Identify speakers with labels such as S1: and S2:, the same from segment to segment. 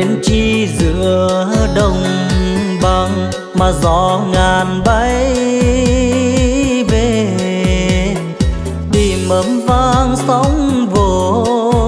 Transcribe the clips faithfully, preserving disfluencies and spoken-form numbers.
S1: Mến chi giữa đồng bằng mà gió ngàn bay về, tìm ấm vang sóng vỗ.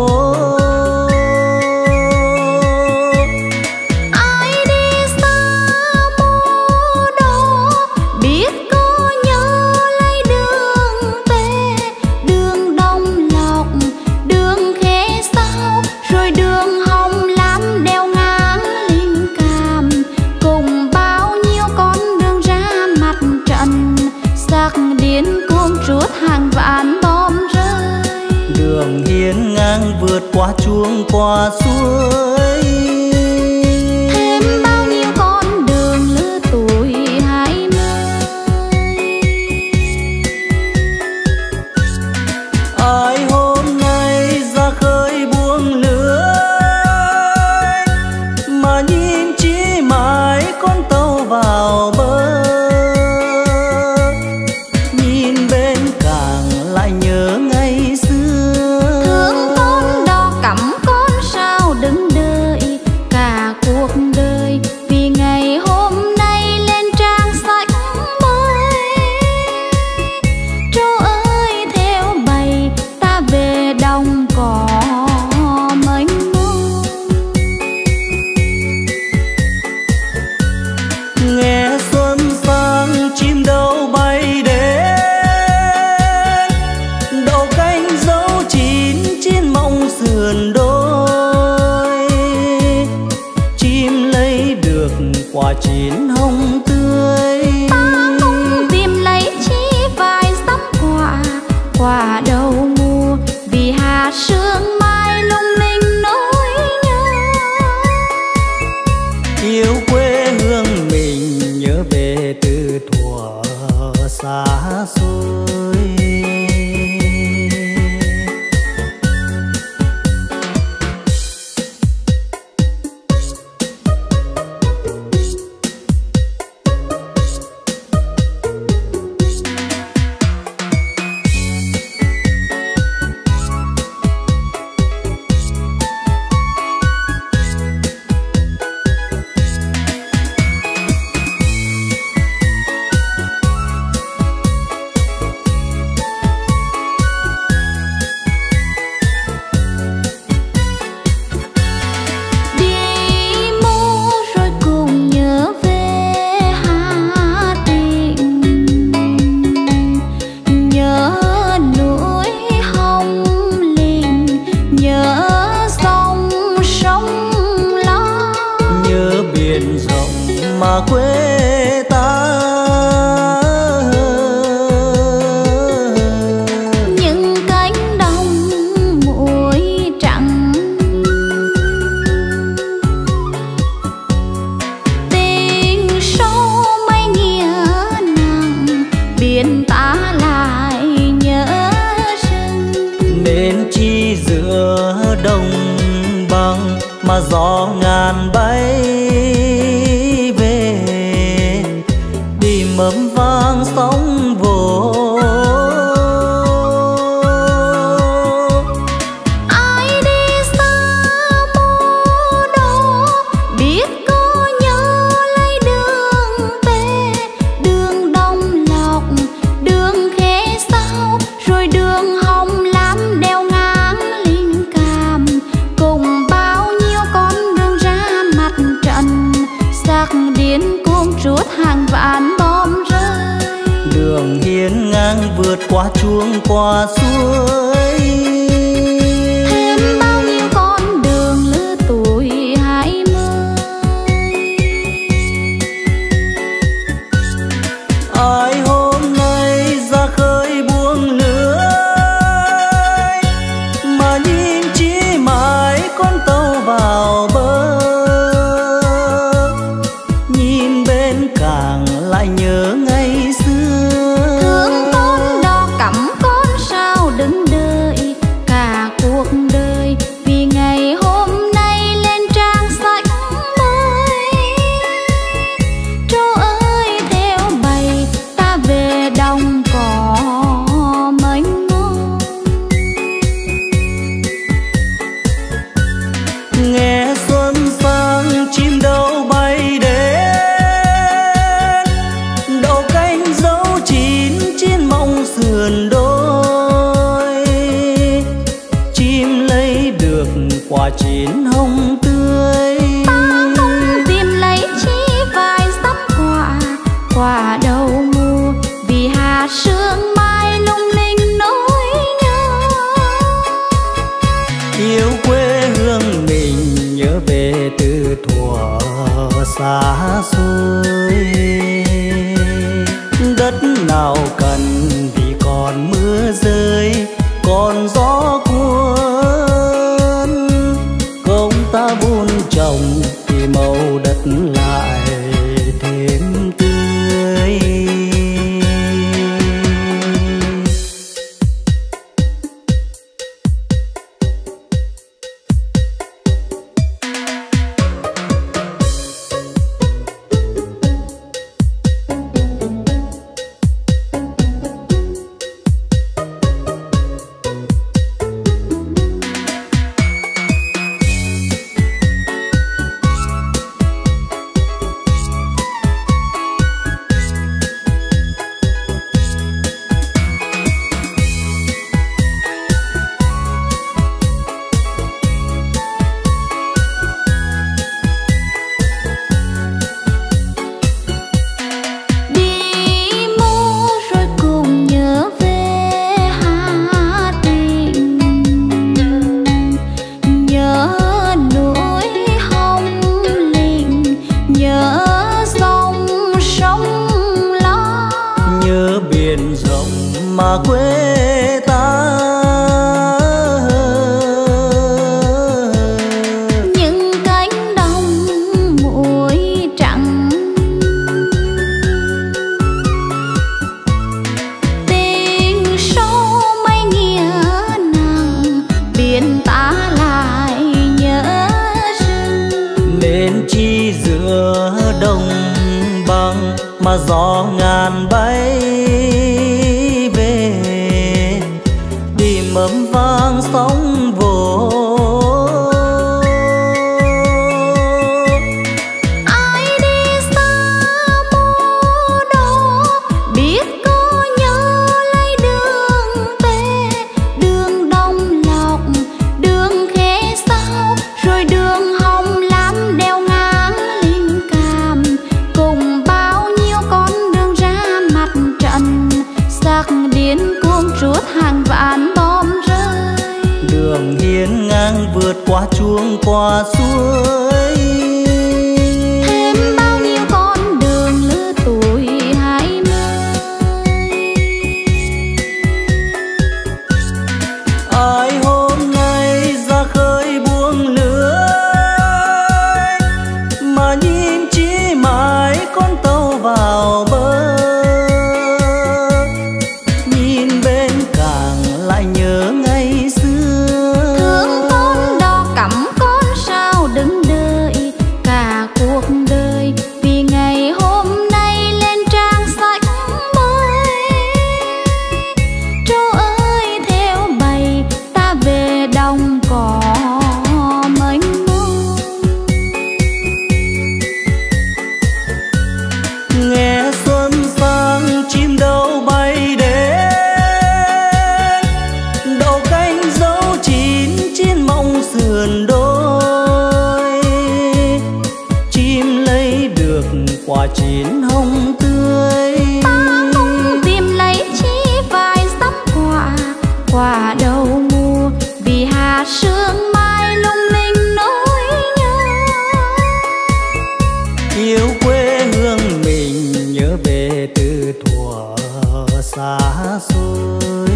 S2: Ai đi xa mô đó biết có nhớ lấy đường về, đường Đông Lộc, đường Khế Sao, rồi đường Hồng Lam đeo ngang Linh Càm, cùng bao nhiêu con đường ra mặt trận, sắc điên cuồng trút hàng vạn bom rơi.
S1: Đường hiên ngang vượt qua chuông qua suối,
S2: Thêm bao nhiêu con đường lứa tuổi hai mươi.
S1: ai hôm nay ra khơi buông lưới mà nhìn chỉ mãi con tàu vào bờ, nhìn bên cảng lại nhớ ngày xưa.
S2: Thương con đò cắm con sao đứng đợi cả cuộc đời, vì ngày hôm nay lên trang sách mới. Trô ơi theo bầy ta về đồng cỏ mênh mông.
S1: Nghe xuân sang chim đâu bay đến, đậu cánh dấu chín trên mong sườn đôi, chim lấy được quả chín hồng tươi.
S2: Ta không tìm lấy chi vài sắm quả, quả đầu mùa, vì hạt sương mai lung linh nỗi nhớ.
S1: Yêu quê hương mình nhớ về từ thuở xa xôi.
S2: Đi mô rồi cùng nhớ về Hà Tĩnh, nhớ núi Hồng Linh, nhớ dòng sông Lo,
S1: Nhớ biển rộng mà quê ta,
S2: những cánh đồng muối trắng. Tình sâu mây nghĩa nặng, biển ta lại nhớ rừng.
S1: mến chi giữa đồng bằng mà gió ngàn bay về, tìm ấm vang sóng vỗ.
S2: Ai đi xa mô đó biết có nhớ lấy đường về, đường Đông Lộc, đường Khế Sao, rồi đường Hồng Lam đeo ngang Linh Càm, cùng bao nhiêu con đường ra mặt trận, sắc điên cuồng trút hàng vạn bom rơi.
S1: Đường hiên ngang vượt qua chuông qua suối,
S2: Thêm bao nhiêu con đường lứa tuổi hai mươi.
S1: ai hôm nay ra khơi buông lưới mà nhìn chỉ mãi con tàu vào bờ, nhìn bên cảng lại nhớ ngày xưa.
S2: Thương con đò cắm con sao đứng đợi
S1: xa xôi. Đất nào cần thì còn mưa rơi, còn gió cuốn. Công ta vun trồng thì màu đất lại thêm tươi. Mà gió ngàn bay về, tìm ấm vang sóng vỗ.
S2: Ai đi xa mô đó biết có nhớ lấy đường về, đường Đông Lộc, đường Khế Sao, rồi đường Hồng Lam đeo ngang Linh Càm, cùng bao nhiêu con đường ra mặt trận. Sắc điên cuồng trút hàng vạn bom rơi,
S1: đường hiên ngang vượt qua chuông qua suối.
S2: thêm bao nhiêu con đường lứa tuổi hai mươi.
S1: Ai hôm nay ra khơi buông lưới, mà nhìn chỉ mãi con tàu vào bờ. Nhìn bên cảng lại nhớ ngày xưa,
S2: Thương con đò cắm con sao đứng đợi cả cuộc đời, vì ngày hôm nay lên trang sách mới. Trâu ơi theo bầy ta về đồng cỏ mênh mông.
S1: nghe xuân sang chim đâu bay đến, đậu cánh dấu chín trên mong sườn đôi. Chim lấy được quả chín hồng tươi,
S2: Ta không tìm lấy chi vài sắp quả, quả đầu mùa, vì hạt sương mai lung linh nỗi nhớ.
S1: yêu quê hương mình nhớ về từ thuở xa xôi.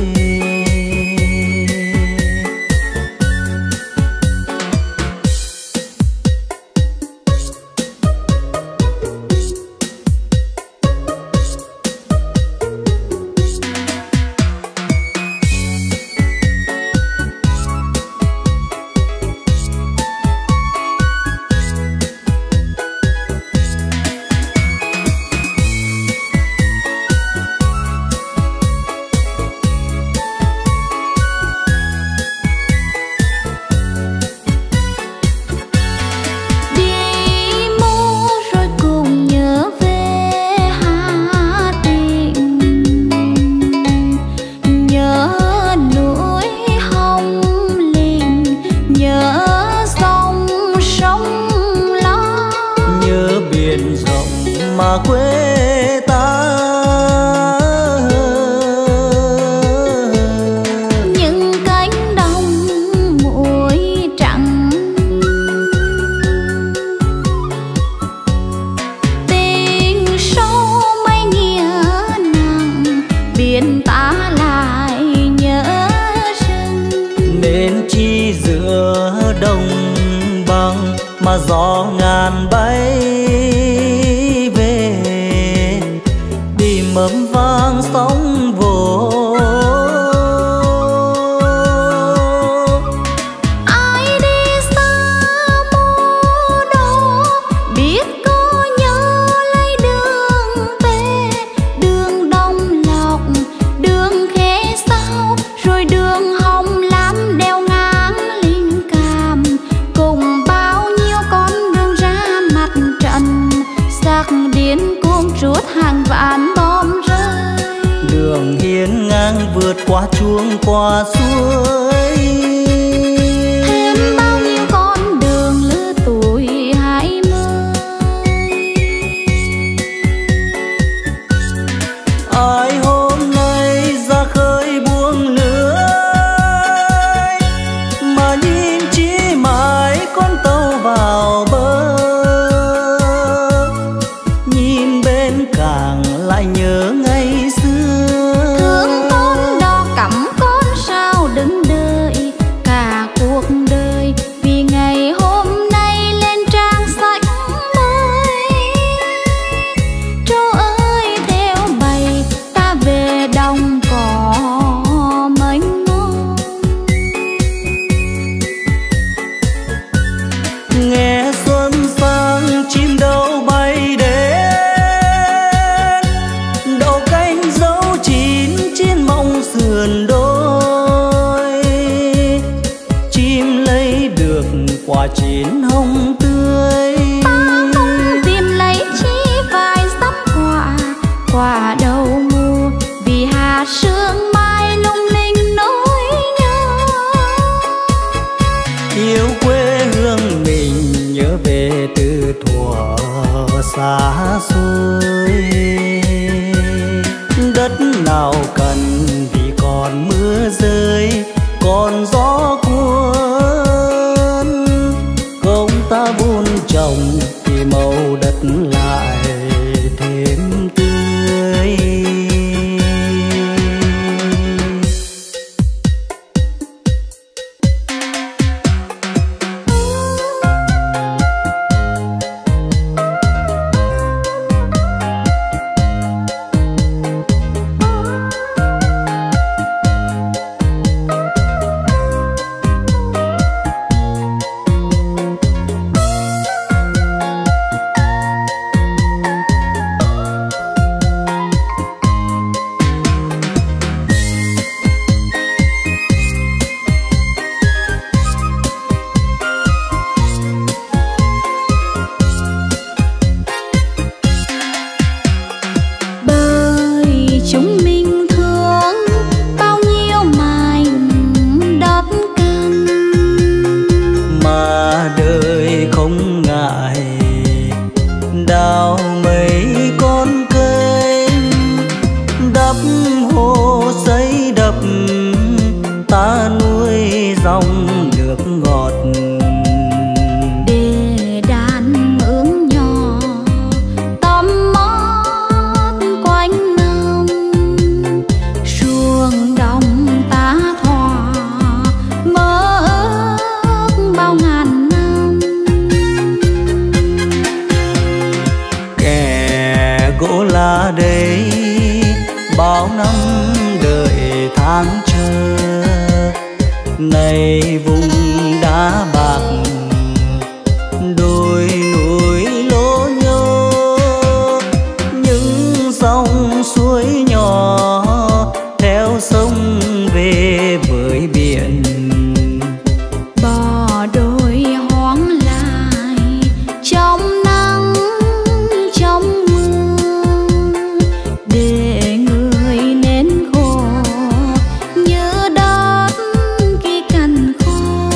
S2: Đi mô rồi cùng nhớ về Hà Tĩnh, nhớ núi Hồng Linh, nhớ dòng sông Lam,
S1: Nhớ biển rộng mà quê ta,
S2: những cánh đồng muối trắng.
S1: gió ngàn bay về, tìm ấm vang sóng vỗ.
S2: Ai đi xa mô đó biết có nhớ lấy đường về, đường Đông Lộc, đường Khế Sao, rồi đường Hồng Lam đeo ngang Linh Càm, cùng bao nhiêu con đường ra mặt trận, sắc điên cuồng trút hàng vạn bom rơi.
S1: Đường hiên ngang vượt qua chuông qua suối,
S2: Thêm bao nhiêu con đường lứa tuổi hai mươi.
S1: ai hôm nay ra khơi buông lưới, mà nhìn chỉ mãi con tàu vào bờ, nhìn bên cảng lại nhớ ngày xưa.
S2: Thương con đò cắm con sao đứng đợi cả cuộc đời, vì ngày hôm nay lên trang sách mới. Trâu ơi theo bầy ta về đồng cỏ mênh mông.
S1: Nghe xuân sang chim đâu bay đến, đậu cánh dấu chín trên mong sườn đôi, chim lấy được quả chín hồng tươi.
S2: Ta không tìm lấy chi vài sắp quả, quả đầu mùa, vì hạt sương mai lung linh nỗi nhớ.
S1: Yêu quê hương mình nhớ về từ thuở xa xôi, đất nào cần vì còn mưa rơi, còn gió cuốn, công ta vun trồng thì màu đất lại thêm tươi.
S2: Bởi chúng mình thương bao nhiêu mảnh đất cằn,
S1: Mà đời không ngại đào mấy con kênh, đắp hồ xây đập ta nuôi dòng nước ngọt.
S2: để đàn ương nhỏ tắm mót quanh nồng, ruộng đồng ta thỏa mơ ước bao ngàn năm.
S1: Kẻ gỗ lá đây bao năm đợi tháng chờ, này vùng đá bạc đôi núi lố nhố, những dòng suối nhỏ theo sông về với biển.
S2: Bỏ đôi hoang lại trong nắng trong mưa, để người nên khổ như đất khi cằn khô.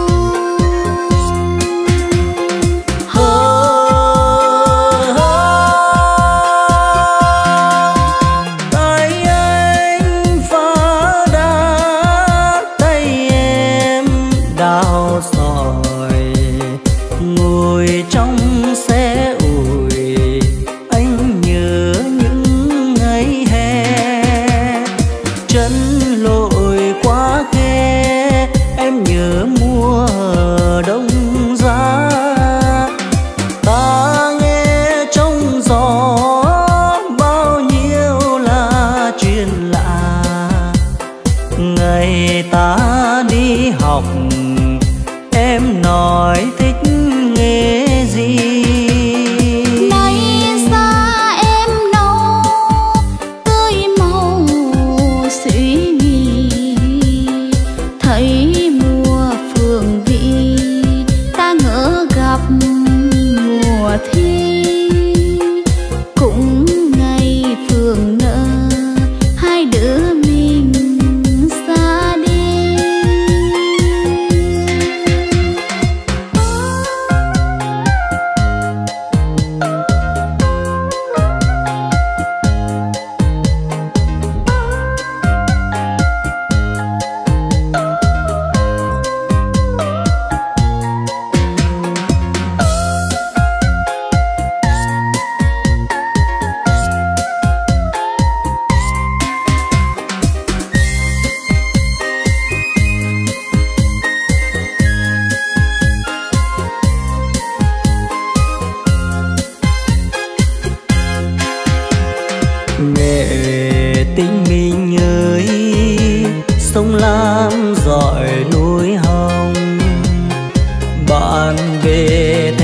S1: Tay anh phá đá, tay em đào sỏi, ngồi trong xe ủi anh nhớ những ngày hè, chân lội qua khe em nhớ mùa đông giá,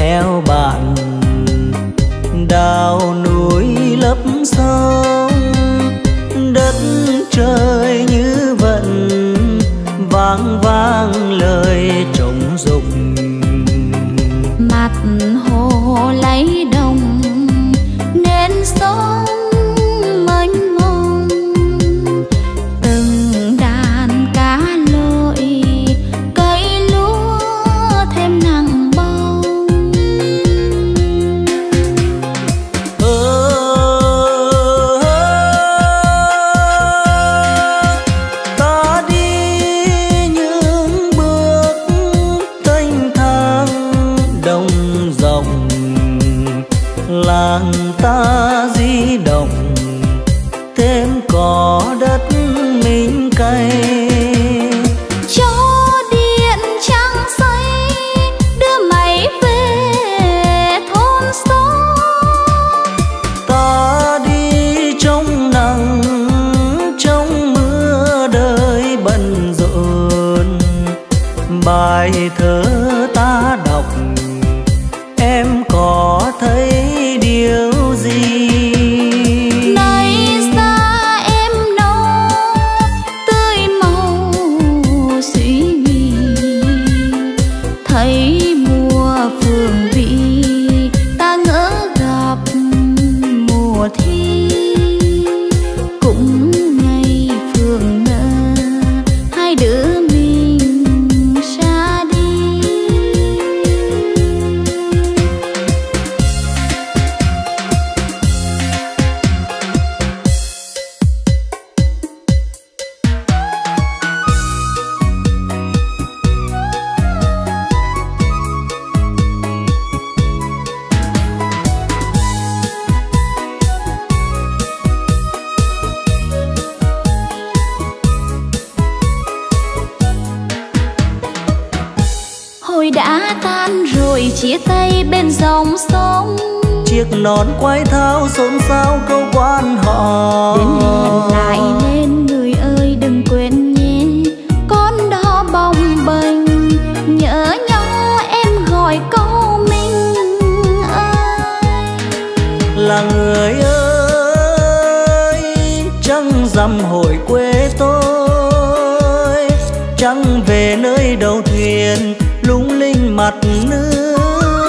S1: neo bạn, đào núi lấp sông, đất trời như vẫn vang vang lời trống rụng.
S2: Mặt hồ lấy đồng nên sông mênh mông, từng đàn cá lội cây lúa thêm nắng bông.
S1: Ờ, ta đi những bước thênh thang đồng rộng, làng ta di động thêm có đất mình cày.
S2: Cho điện trăng say đưa mày về thôn xóm.
S1: Ta đi trong nắng trong mưa đời bận rộn, bài thơ ta đọc em có thấy điều gì?
S2: Nay xa em nâu tươi màu suy nghĩ, thấy mùa phường vị ta ngỡ gặp mùa thi. Cũng ngày phường nợ hai đứa mình xa đi. Hồi đã tan rồi chia tay bên dòng sông,
S1: Chiếc nón quay thao xôn xao câu quan họ.
S2: đến hẹn lại nên người ơi đừng quên nhé. Con đó bồng bềnh nhớ nhau em gọi câu mình ơi.
S1: Là người ơi trăng rằm hội quê tôi, trăng về nơi đầu thuyền lung linh mặt nước.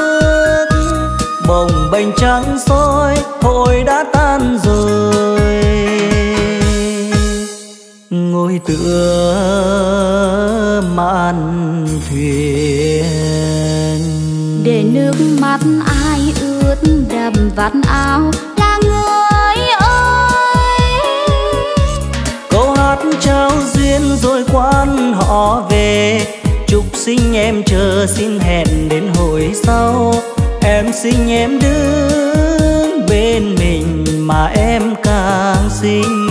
S1: Bồng bềnh trắng soi hội đã tan rồi, ngồi tựa mạn thuyền.
S2: Để nước mắt ai ướt đầm vạt áo là người ơi.
S1: Câu hát trao duyên rồi quan họ về, chúc sinh em chờ xin hẹn đến hồi sau. Em xinh em đứng bên mình mà em càng xinh.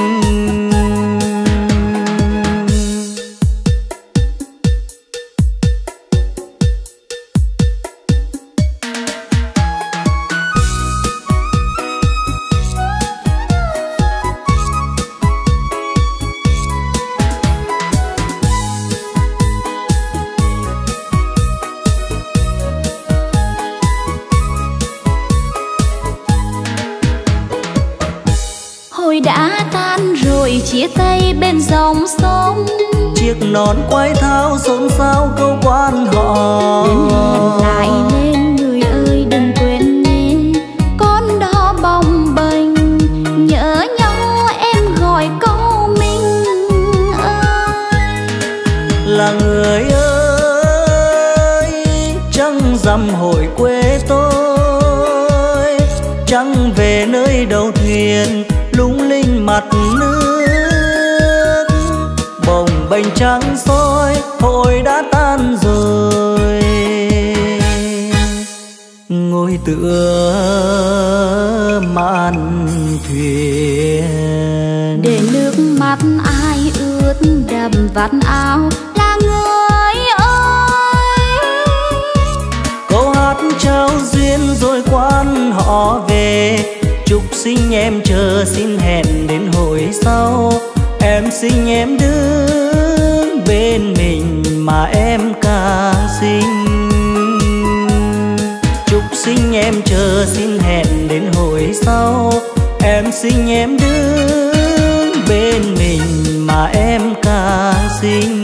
S2: Hồi đã tan rồi chia tay bên dòng sông,
S1: Chiếc nón quay thao xôn xao câu quan họ.
S2: đến hẹn lại nên người ơi đừng quên nhé. Con đó bồng bềnh nhớ nhau em gọi câu mình ơi.
S1: Là người ơi trăng rằm hội quê tôi, trăng về nơi đầu thuyền lung linh mặt nước. Bồng bềnh trắng soi hội đã tan rồi, ngồi tựa mạn thuyền.
S2: Để nước mắt ai ướt đầm vạt áo là người ơi.
S1: Câu hát trao duyên rồi quan họ về, chúc sinh em chờ xin hẹn đến hồi sau. Em xinh em đứng bên mình mà em càng xinh. xin em chờ xin hẹn đến hồi sau. Em xin em đứng bên mình mà em càng xinh.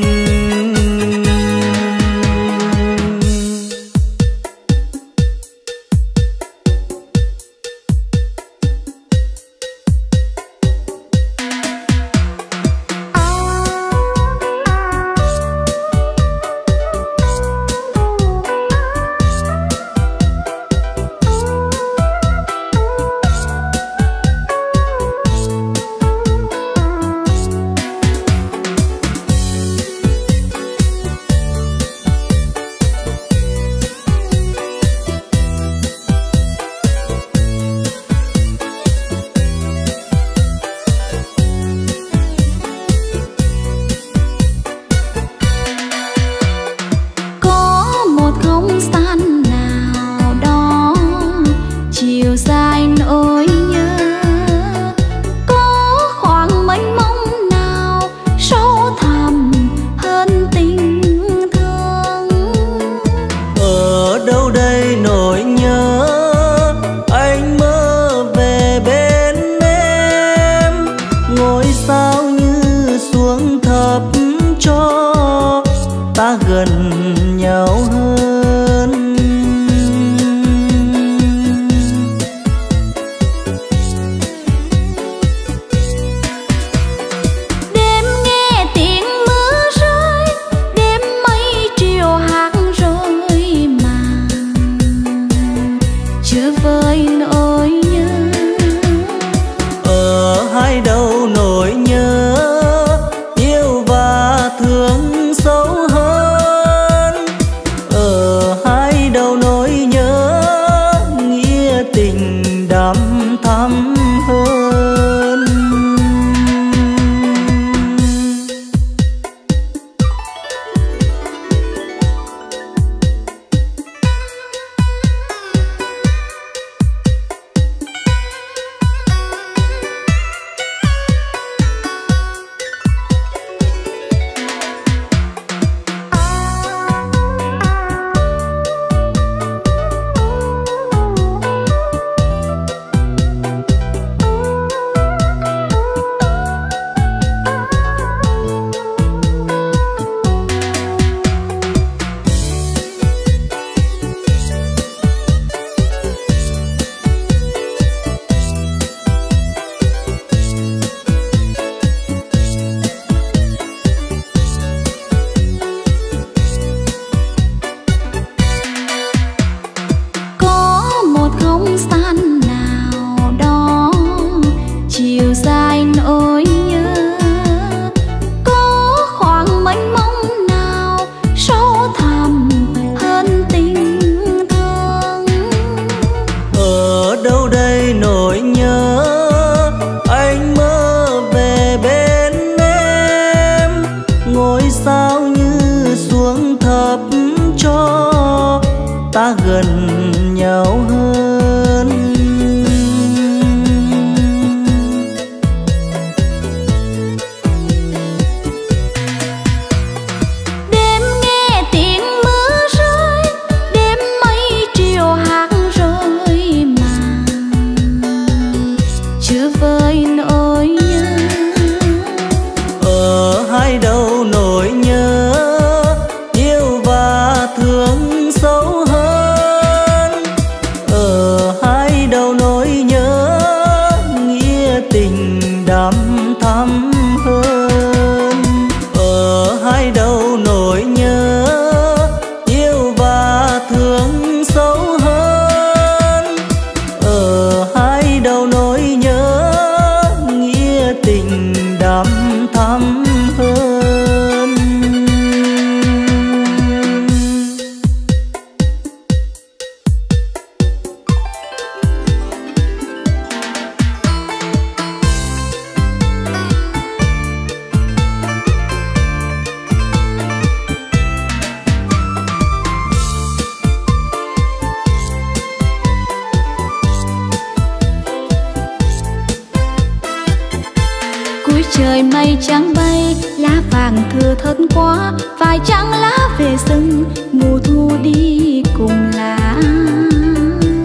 S2: Trời mây trắng bay, lá vàng thưa thớt quá, phải chăng lá về rừng, mùa thu đi cùng lá.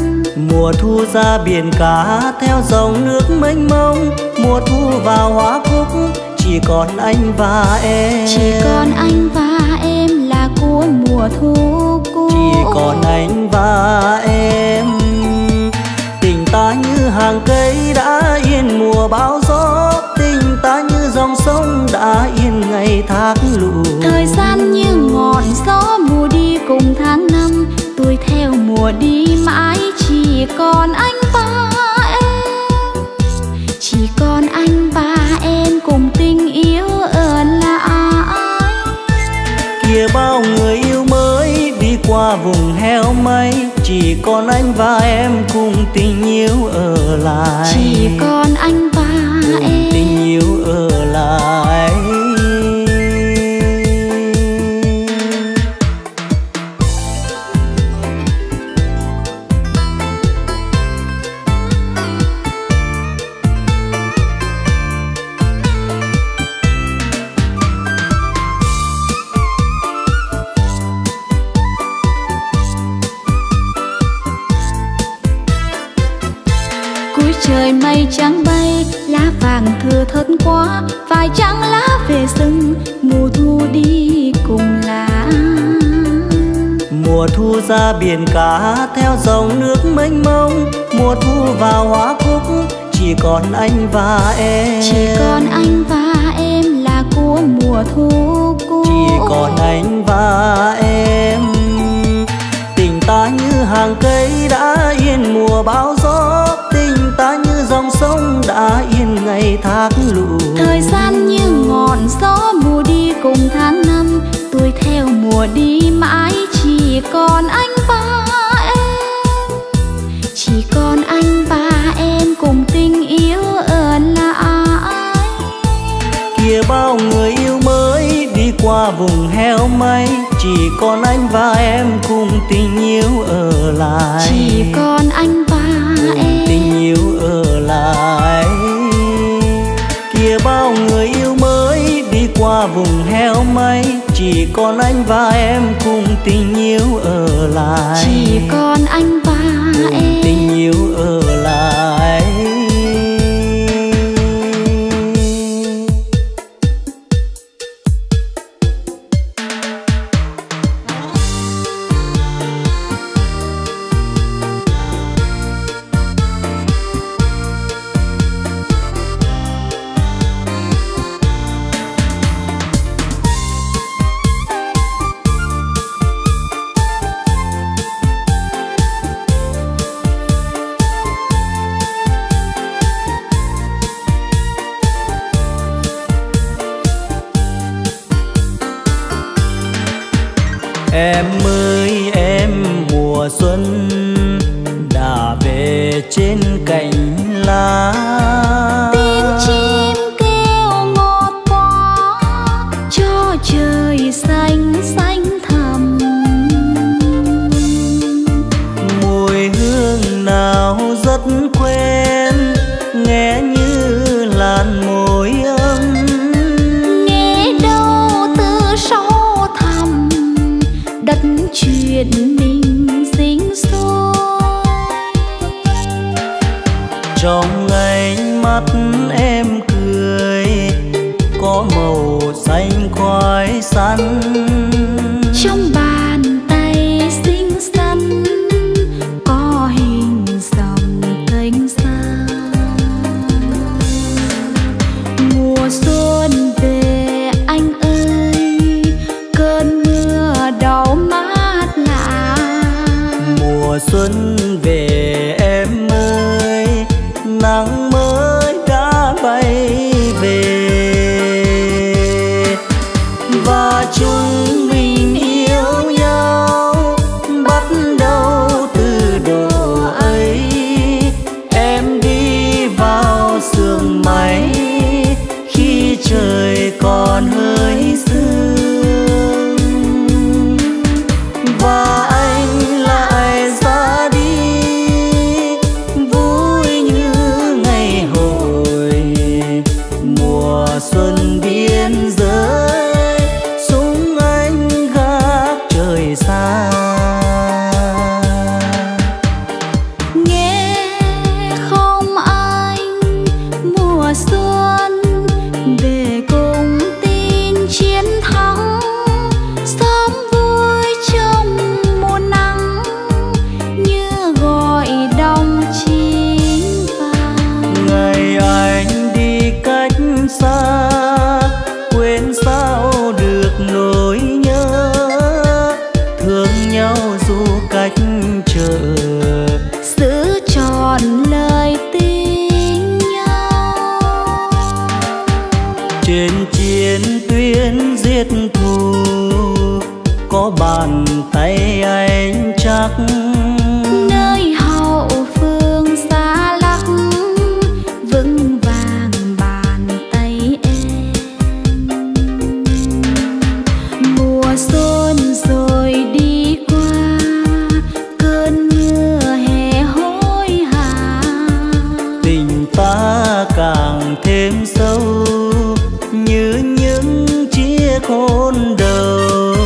S1: Mùa thu ra biển cả theo dòng nước mênh mông, mùa thu vào hoa cúc chỉ còn anh và em.
S2: Chỉ còn anh và em là của mùa thu cúc.
S1: Chỉ còn anh và em. Tình ta như hàng cây đã yên mùa bão gió, tình ta như dòng sông đã yên ngày thác lũ.
S2: Thời gian như ngọn gió mùa đi cùng tháng năm, tôi theo mùa đi mãi. Chỉ còn anh và em, chỉ còn anh và em cùng tình yêu ở lại.
S1: Kìa bao người yêu mới đi qua vùng heo mây, chỉ còn anh và em cùng tình yêu ở lại.
S2: Chỉ còn anh và
S1: cùng
S2: em,
S1: tình yêu ở lại.
S2: Trời mây trắng bay, lá vàng thưa thớt quá, phải chăng lá về rừng, mùa thu đi cùng lá.
S1: Mùa thu ra biển cả theo dòng nước mênh mông, mùa thu vào hoa cúc chỉ còn anh và em.
S2: Chỉ còn anh và em là của mùa thu cúc.
S1: Chỉ còn anh và em. Tình ta như hàng cây đã yên mùa bão gió, tình ta như dòng sông đã yên ngày thác lũ.
S2: Thời gian như ngọn gió mùa đi cùng tháng năm, tôi theo mùa đi mãi. Chỉ còn anh và em, chỉ còn anh và em cùng tình yêu ở lại.
S1: Kìa bao người yêu mới đi qua vùng heo mây, chỉ còn anh và em cùng tình yêu ở lại.
S2: Chỉ còn anh và
S1: cùng
S2: em,
S1: tình yêu ở lại. Kìa bao người yêu mới đi qua vùng heo mây, chỉ còn anh và em cùng tình yêu ở lại.
S2: chỉ còn anh và
S1: cùng
S2: em,
S1: tình yêu ở lại. Em ơi em mùa xuân đã về trên cành lá.
S2: tiếng chim kêu ngọt quá cho trời xanh xanh thẳm.
S1: Mùi hương nào rất quen, nghe như làn môi ấm.
S2: Nghe đâu từ sâu thẳm đất chuyện mình sinh sôi.
S1: Trong ánh mắt em cười có màu xanh khoai sắn.
S2: Trong bàn tay xinh xắn có hình dòng kênh xa. Mùa xuân về anh ơi, cơn mưa đau mát lạ.
S1: Mùa xuân về em ơi, nắng mới đã bay về. Và chúng mình yêu nhau bắt đầu từ độ ấy. Em đi vào sương mây khi trời còn hơi sương, và anh lại ra đi càng thêm sâu như những chiếc hôn đầu.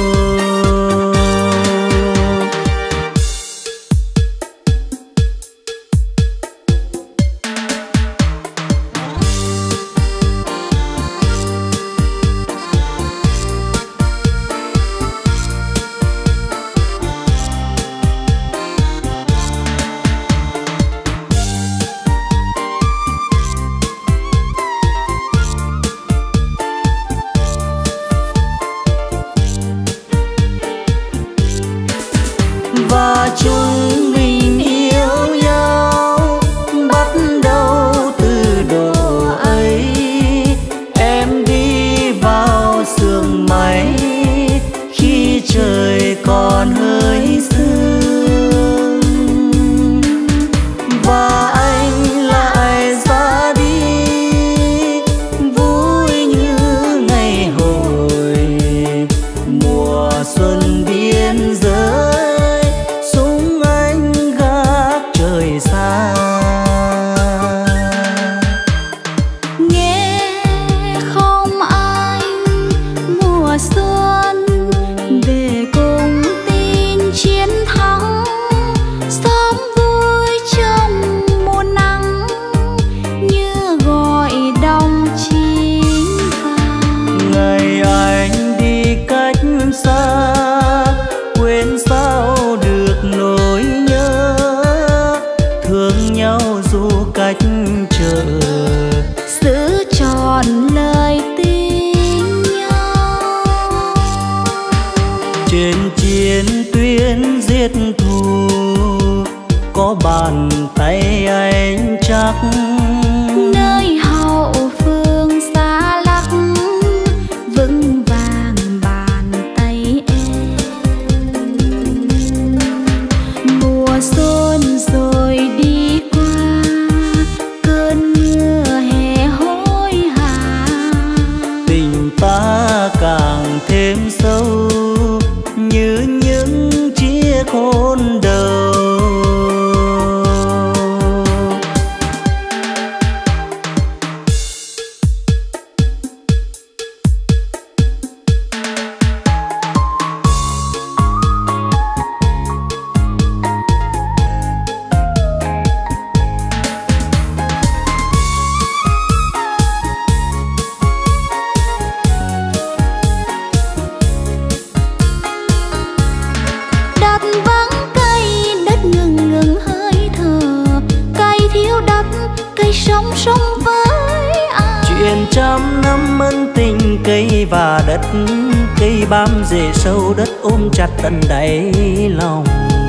S1: Và chúng mình yêu nhau bắt đầu từ độ ấy. Em đi vào sương mây khi trời còn hơi sương, và anh lại ra đi vui như ngày hồi mùa xuân biên giới. Giữ trọn lời tình nhau trên chiến tuyến giết thù, có bàn tay anh chắc nơi hậu phương xa lắc vững vàng bàn tay em. Mùa xuân rồi đi qua cơn mưa hè hối hả, tình ta càng thêm sâu như những chiếc hôn đầu. Chuyện trăm năm ân tình cây và đất, cây bám rễ sâu đất ôm chặt tận đáy lòng.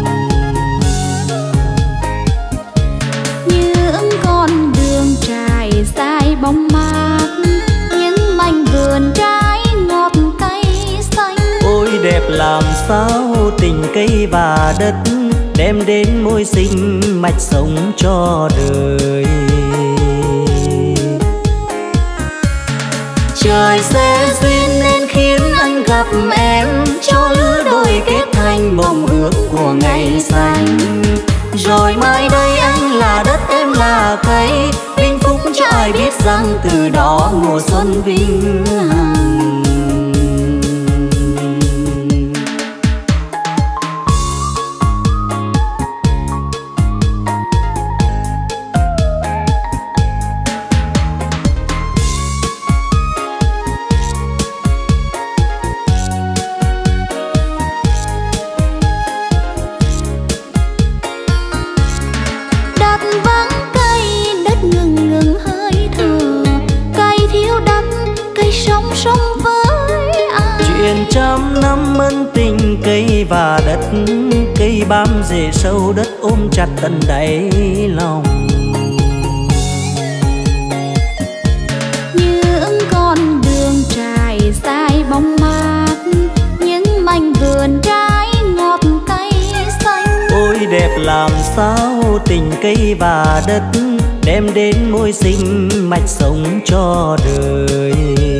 S1: Những con đường trải dài bóng mát, những mảnh vườn trái ngọt cay xanh. Ôi đẹp làm sao tình cây và đất, đem đến môi sinh mạch sống cho đời. Trời sẽ duyên nên khiến anh gặp em, cho lứa đôi kết thành mộng ước của ngày xanh. Rồi mai đây anh là đất em là cây, vinh phúc cho ai biết rằng từ đó mùa xuân vinh hằng. Chuyện trăm năm ân tình cây và đất, cây bám rễ sâu đất ôm chặt tận đáy lòng. Những con đường trải dài bóng mát, những mảnh vườn trái ngọt cay xanh. Ôi đẹp làm sao tình cây và đất, đem đến môi sinh mạch sống cho đời.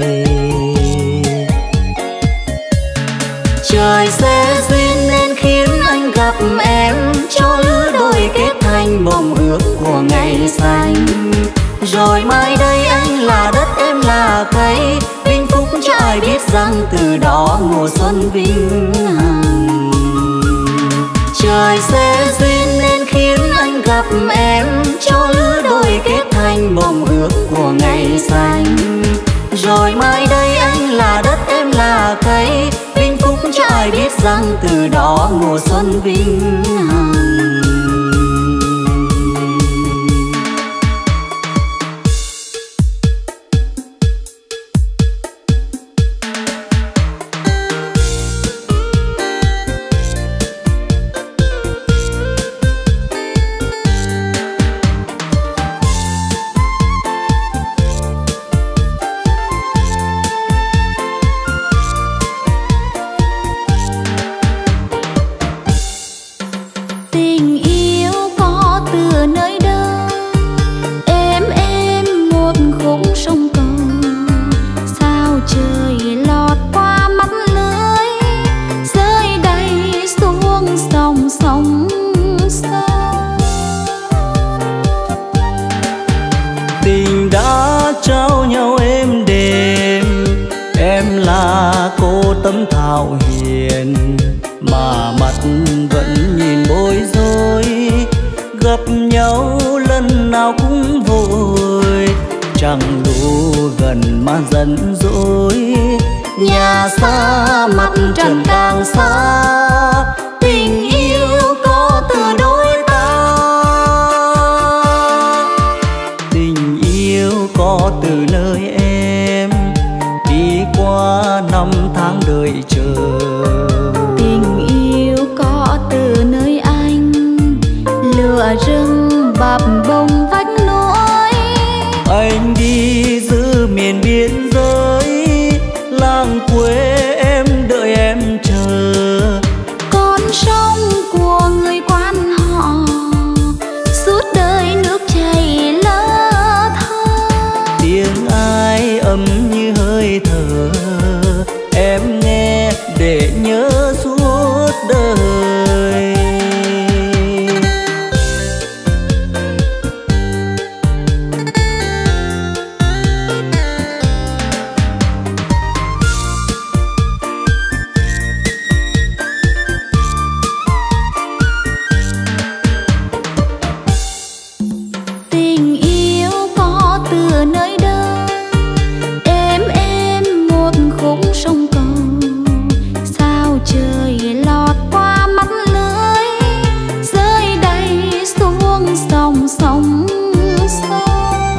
S1: Trời sẽ duyên nên khiến anh gặp em, cho lứa đôi kết thành mộng ước của ngày xanh. Rồi mai đây anh là đất em là cây, vinh phúc cho ai biết rằng từ đó mùa xuân vĩnh hằng. Trời sẽ duyên nên khiến anh gặp em, cho lứa đôi kết thành mộng ước của ngày xanh. Rồi mai đây anh là đất em là cây, vinh phúc cho ai biết rằng từ đó mùa xuân vĩnh hằng. Tấm thảo hiền mà mắt vẫn nhìn bối rối, gặp nhau lần nào cũng vội, chẳng đủ gần mà giận dỗi. Nhà xa mặt trần càng xa, tình yêu có từ đôi ta. Tình yêu có từ nơi em, đi qua năm tháng đợi chờ.
S2: Tình yêu có từ nơi anh, lửa rừng bập bông vách núi.
S1: Anh đi giữ miền biên giới, làng quê em đợi em chờ.
S2: Con sông của người quan họ, suốt đời nước chảy lơ thơ.
S1: Tiếng ai ấm như hơi thở, em nghe để nhớ suốt đời.
S2: Tình yêu có từ nơi đâu, em em một khúc sông cầu. Sao trời lọt qua mắt lưới, rơi đầy xuống sông sông sông.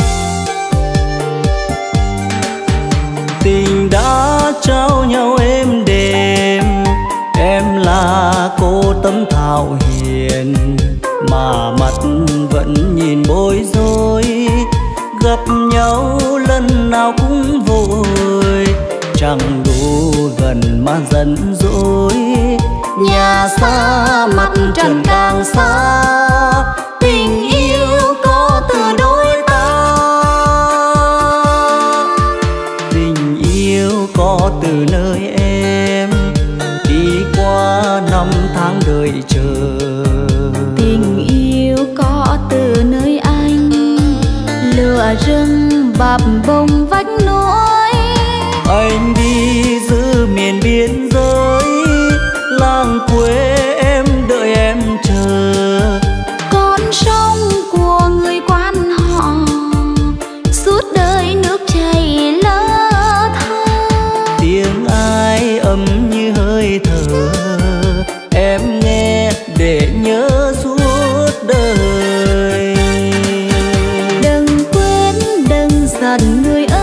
S1: Tình đã trao nhau êm đềm, em là cô tấm thảo hiền mà mắt vẫn nhìn bối rối, gặp nhau lần nào cũng vội, chẳng đủ gần mà giận dỗi. Nhà xa mặt trần càng xa, tình yêu có từ đôi ta. Tình yêu có từ nơi em, đi qua năm tháng đợi chờ.
S2: Tình yêu có từ nơi anh, lửa rừng bập bông vách núi.
S1: Anh đi giữ miền biên giới, làng quê em đợi em chờ.
S2: Con sông của người quan họ, suốt đời nước chảy lơ thơ.
S1: Tiếng ai ấm như hơi thở, em nghe để nhớ suốt đời.
S2: Đừng quên đừng giận người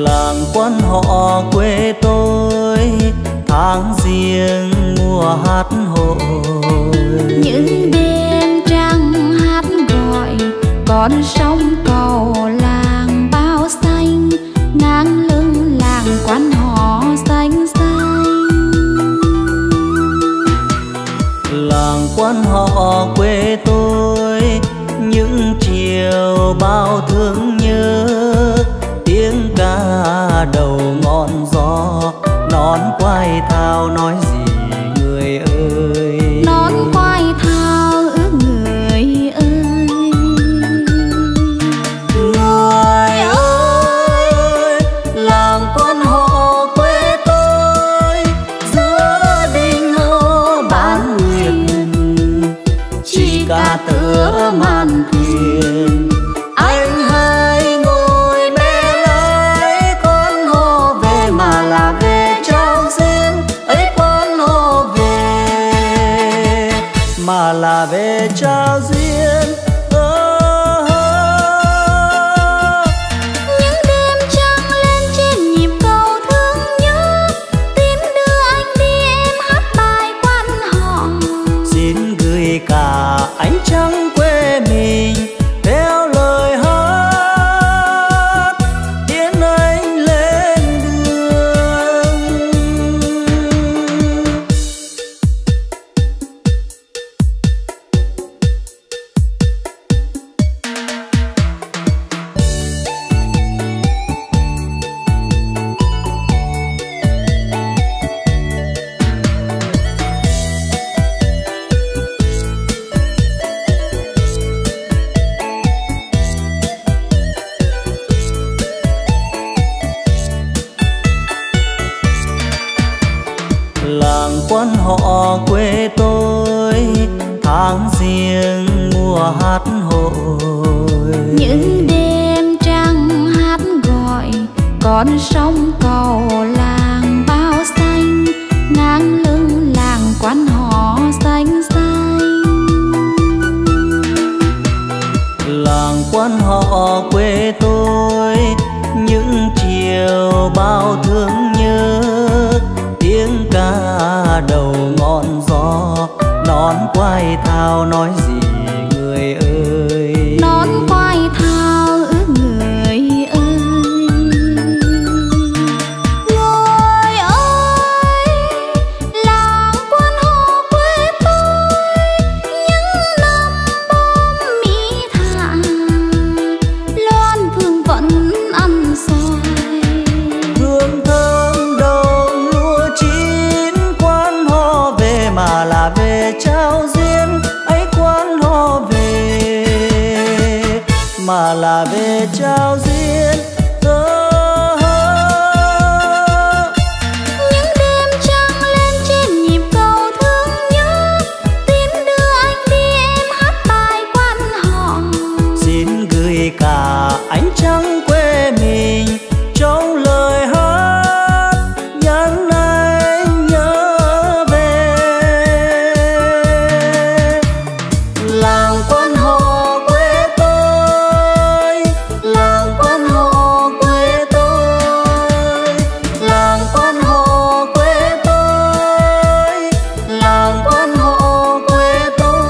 S1: Làng quan họ quê tôi tháng riêng mùa hát hội.
S2: Những đêm trăng hát gọi con sông cầu làng bao xanh, ngang lưng làng quan họ xanh xanh.
S1: Làng quan họ quê tôi những chiều bao thương nhớ, tiếng ca đầu ngọn gió nón quay thao nói gì người ơi.
S2: Nón quay thao ước người ơi.
S1: Người ơi, làng quan họ quê tôi giữa đình hô bán nguyệt, chỉ ca tựa màn thuyền. Anh hãy ngồi mẹ lái con hò về, mà là về trao duyên ấy con hò về, mà là về trao duyên.
S2: Những đêm trăng lên trên nhịp cầu thương nhớ, tin đưa anh đi em hát bài quan họ.
S1: Xin gửi cả ánh trăng quê mình theo lời hát tiến anh lên đường. Làng quan họ quê tôi tháng riêng mùa hát hội.
S2: Những đêm trăng hát gọi con sông cầu làng bao xanh, ngang lưng làng quan họ xanh xanh.
S1: Làng quan họ quê tôi những chiều bao thương nhớ, tiếng ca đầu ngọn gió nón quay thao nói gì người ơi.
S2: Nón quay thao ước người ơi. Người ơi, làng quan họ quê tôi những năm bom mỹ thả, loan vương vẫn ăn xoài.
S1: Hương thơm đồng lúa chín quan họ về, mà là về trao duyên ấy quan họ về, mà là về trao duyên.
S2: Những đêm trăng lên trên nhịp cầu thương nhớ, tin đưa anh đi em hát bài quan họ.
S1: Xin gửi cả ánh trăng quê mình trong lời hát nhắn anh nhớ về. Làng quan họ quê tôi, làng quan họ quê tôi, làng quan họ quê tôi, làng quan họ quê tôi.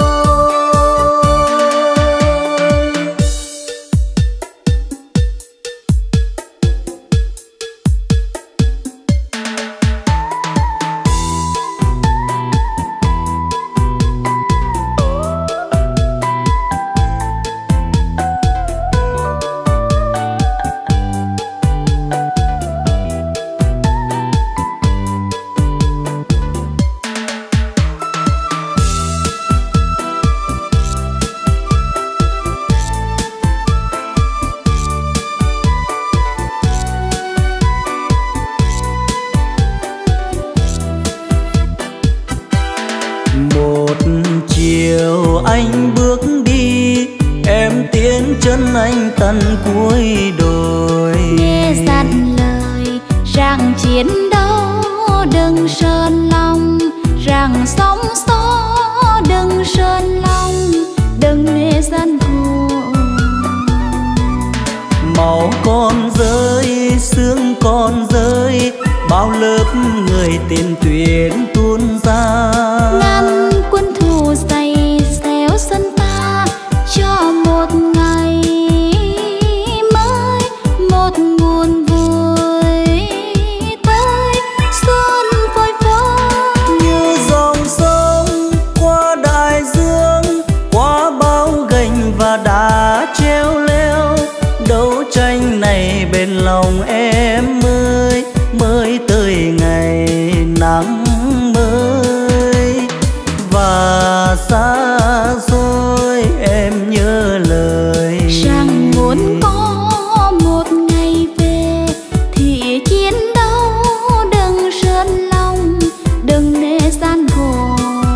S1: Một chiều anh bước đi, em tiến chân anh tận cuối đồi.
S2: Nghe dặn lời rằng chiến đấu đừng sơn lòng, rằng sóng gió đừng sơn lòng, đừng mê gian khổ.
S1: Màu con rơi sương còn rơi, bao lớp người tiền tuyến tuôn ra.
S2: Ngăn quân thù dày xéo sân ta cho một ngày mới, một nguồn vui tới xuân phơi phới.
S1: Như dòng sông qua đại dương, qua bao gành và đá treo leo, đấu tranh này bên lòng em ơi, mới tới ngày nắng mới. Và xa xôi em nhớ lời
S2: rằng muốn có một ngày về thì chiến đấu đừng rơi lòng, đừng để gian khổ.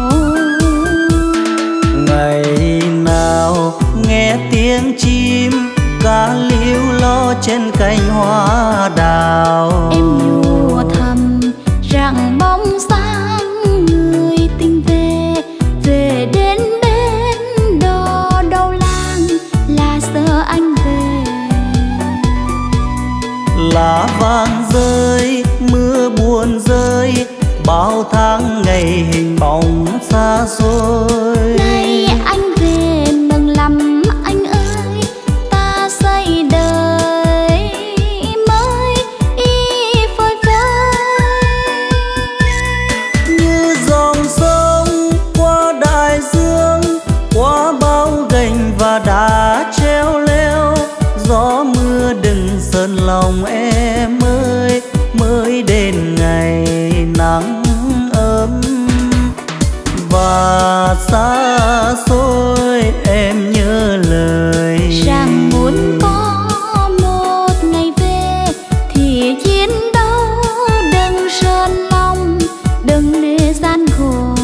S1: ngày nào nghe tiếng chim cá líu lo trên cành hoa đào,
S2: Em nhủ thầm rằng bóng dáng người tình về, về đến bến đò đầu làng là giờ anh về.
S1: lá vàng rơi mưa buồn rơi, bao tháng ngày hình bóng xa xôi.
S2: Nay anh về mừng lắm anh ơi, ta xây đời mới y phơi phới.
S1: Như dòng sông qua đại dương, qua bao gành và đá treo leo, gió mưa đừng sơn lòng em ơi, mới đến ngày nắng ấm. Và xa xôi em nhớ lời
S2: Rằng muốn có một ngày về thì chiến đấu đừng sơn lòng, đừng để gian khổ.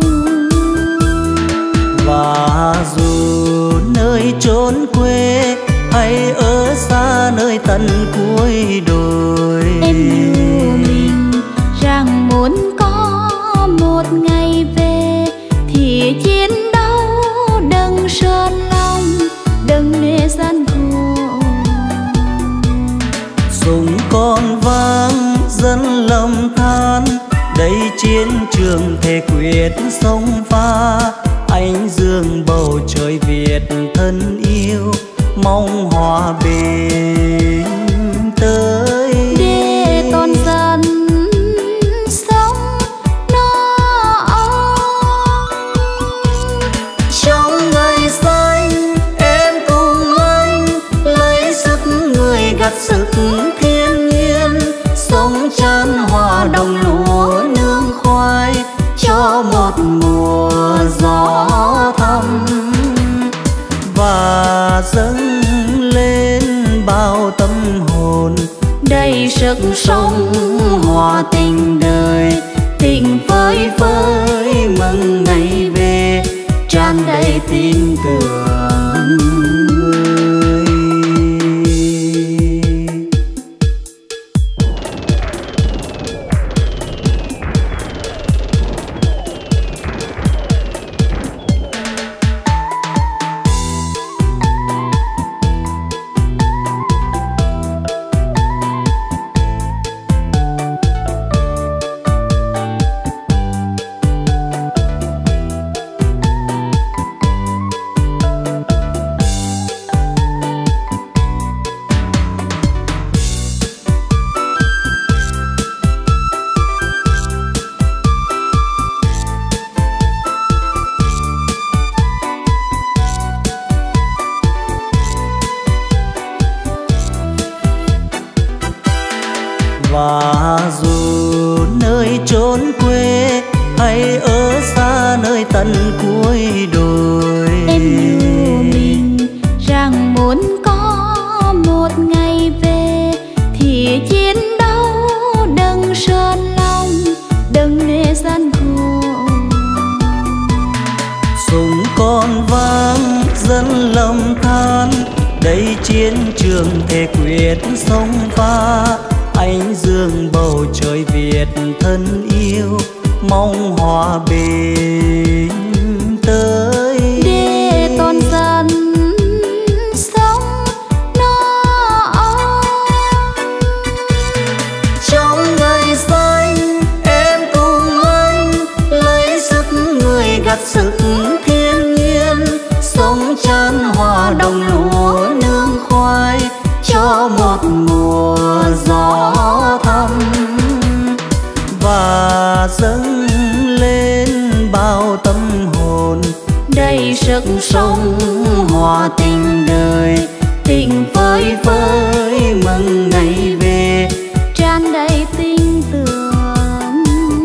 S1: Và dù nơi chốn quê hay ở xa nơi tận cuối đồi,
S2: Em nhủ mình rằng muốn có một ngày về thì chiến đấu đừng sơn lòng, đừng để gian khổ.
S1: súng còn vang dân lầm than, đây chiến trường thề quyết sông pha. Anh dương bầu trời Việt thân yêu, mong hòa bình tới.
S2: Để toàn dân sống no ấm.
S1: Trong ngày xanh em cùng anh lấy sức người gặt sức thiên nhiên, sống chan hòa đồng lúa nương khoai cho một mùa gió thăm. Và dâng lên bao tâm hồn đầy sức sống hòa tình đời, tình phơi phới mừng ngày về tràn đầy tin tưởng người. Và dù nơi chốn quê hay ở xa nơi tận cuối đồi,
S2: Em nhủ mình rằng muốn có một ngày về thì chiến đấu đừng sơn lòng, đừng để gian khổ.
S1: súng còn vang dân lầm than, đây chiến trường thề quyết sông pha. Anh dương bầu trời Việt thân yêu, mong hòa bình tới.
S2: Để toàn dân sống no ấm. sức sống hòa tình đời, tình phơi phới mừng ngày về tràn đầy tin tưởng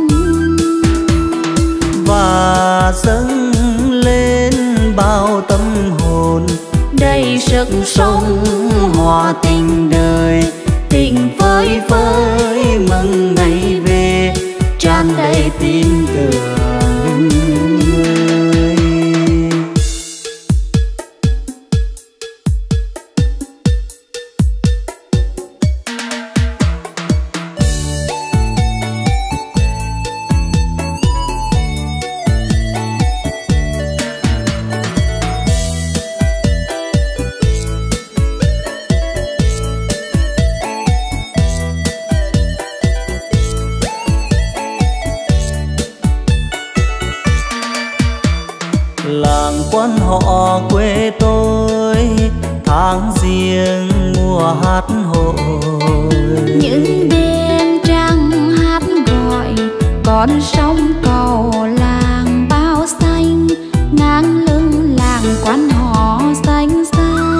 S1: và dâng lên bao tâm hồn
S2: đầy sức sống hòa tình đời, tình phơi phới mừng ngày về tràn đầy tin tưởng.
S1: Làng quan họ quê tôi tháng riêng mùa hát hội,
S2: những đêm trăng hát gọi con sông cầu làng bao xanh, ngang lưng làng quan họ xanh xanh.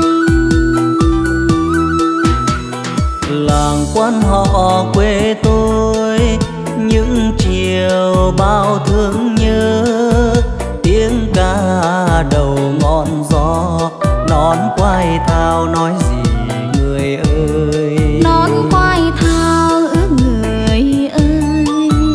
S1: Làng quan họ quê tôi những chiều bao thương nhớ, tiếng ca đầu ngọn gió nón quay thao nói gì người ơi,
S2: nón quay thao ước người ơi.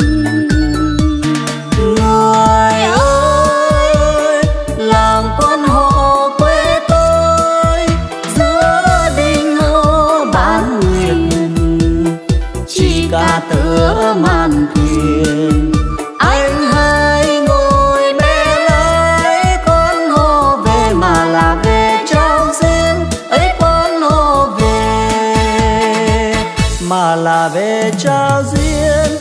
S1: Người ơi, làng quan họ quê tôi giữa đình hậu bán nguyệt, chỉ ca tựa màn thuyền anh hai ngồi mẹ lái con hò về, mà là về trao duyên ấy quan hò về, mà là về trao duyên.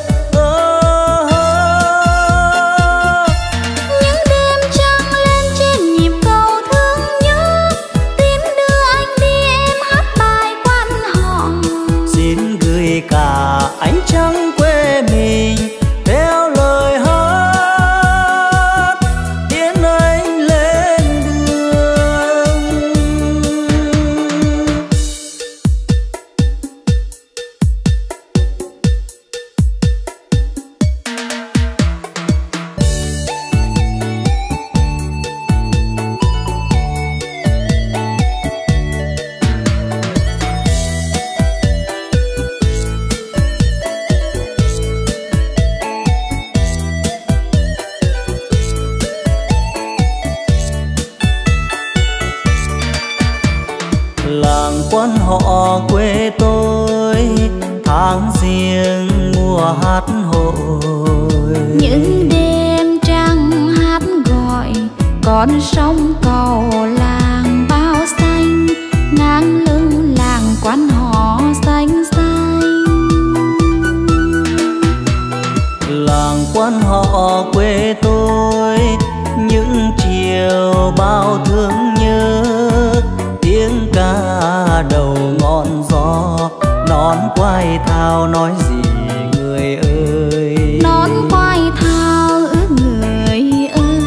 S2: Những đêm trăng lên trên nhịp cầu thương nhớ, tím đưa anh đi em hát bài quan họ.
S1: Xin gửi cả ánh trăng quê mình theo lời hát tiến anh lên đường. Làng quan họ quê tôi tháng riêng mùa hát hội,
S2: Những đêm trăng hát gọi con sông cầu làng bao xanh, ngang lưng làng quan họ xanh xanh.
S1: làng quan họ quê tôi những chiều bao thương nhớ, tiếng ca đầu ngọn gió nón quay thao nói gì người ơi,
S2: Nón quay thao ước người ơi.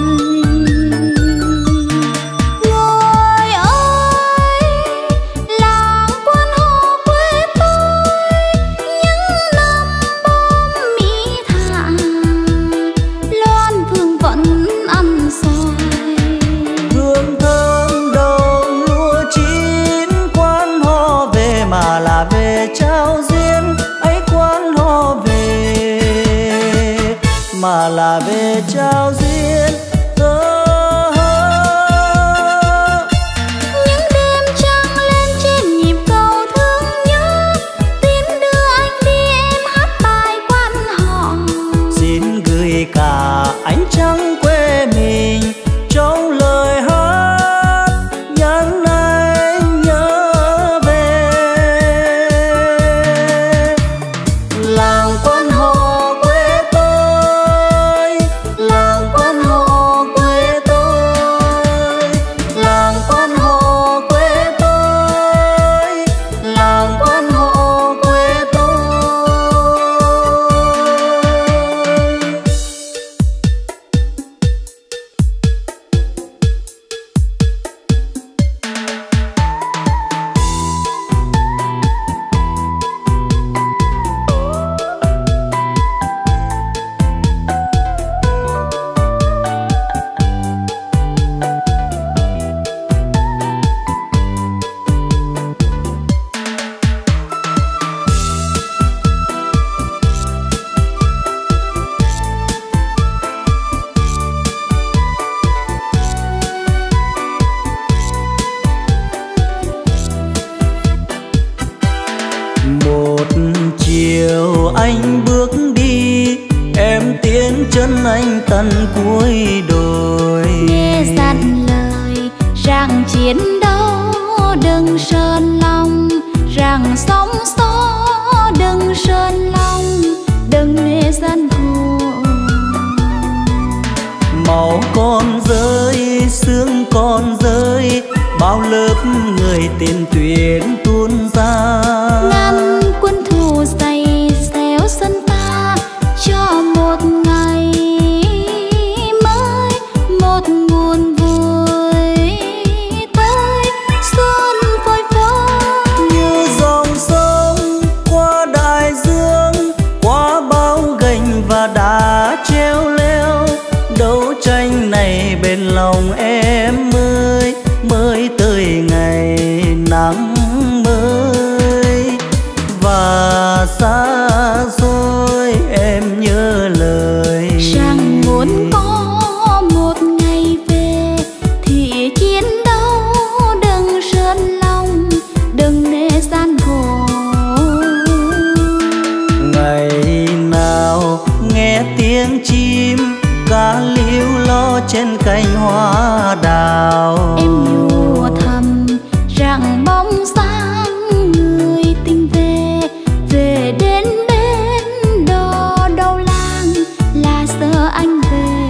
S2: Người ơi, làng quan họ quê tôi những năm bom mỹ thả, loan phương vẫn ăn xoài.
S1: hương thơm đồng lúa chín quan họ về, mà là về trao duyên ấy quan họ về, mà là về trao duyên.
S2: Những đêm trăng lên trên nhịp cầu thương nhớ, tím đưa anh đi em hát bài quan họ.
S1: Xin gửi cả ánh trăng quê mình trong lời hát nhắn anh nhớ về. Làng quan họ quê tôi, làng quan họ chiều anh bước đi, em tiến chân anh tận cuối đồi.
S2: Nghe dặn lời rằng chiến đấu đừng sơn lòng, rằng sóng gió đừng sơn lòng, đừng để gian khổ.
S1: Máu con rơi, xương con rơi, bao lớp người tiền tuyến tuôn ra.
S2: Ngăn quân thù dày xéo sân ta cho một ngày mới, một nguồn vui tới xuân phơi phới.
S1: Như dòng sông qua đại dương, qua bao gành và đá treo leo, đấu tranh này bên lòng em ơi, mới tới ngày nắng mới. Và xa xôi em nhớ lời
S2: rằng muốn có một ngày về thì chiến đấu đừng sơn lòng, đừng để gian khổ.
S1: ngày nào nghe tiếng chim cá líu lo trên cành hoa đào,
S2: Em nhủ thầm rằng bóng dáng người tình về, về đến bến đò đầu làng là giờ anh về.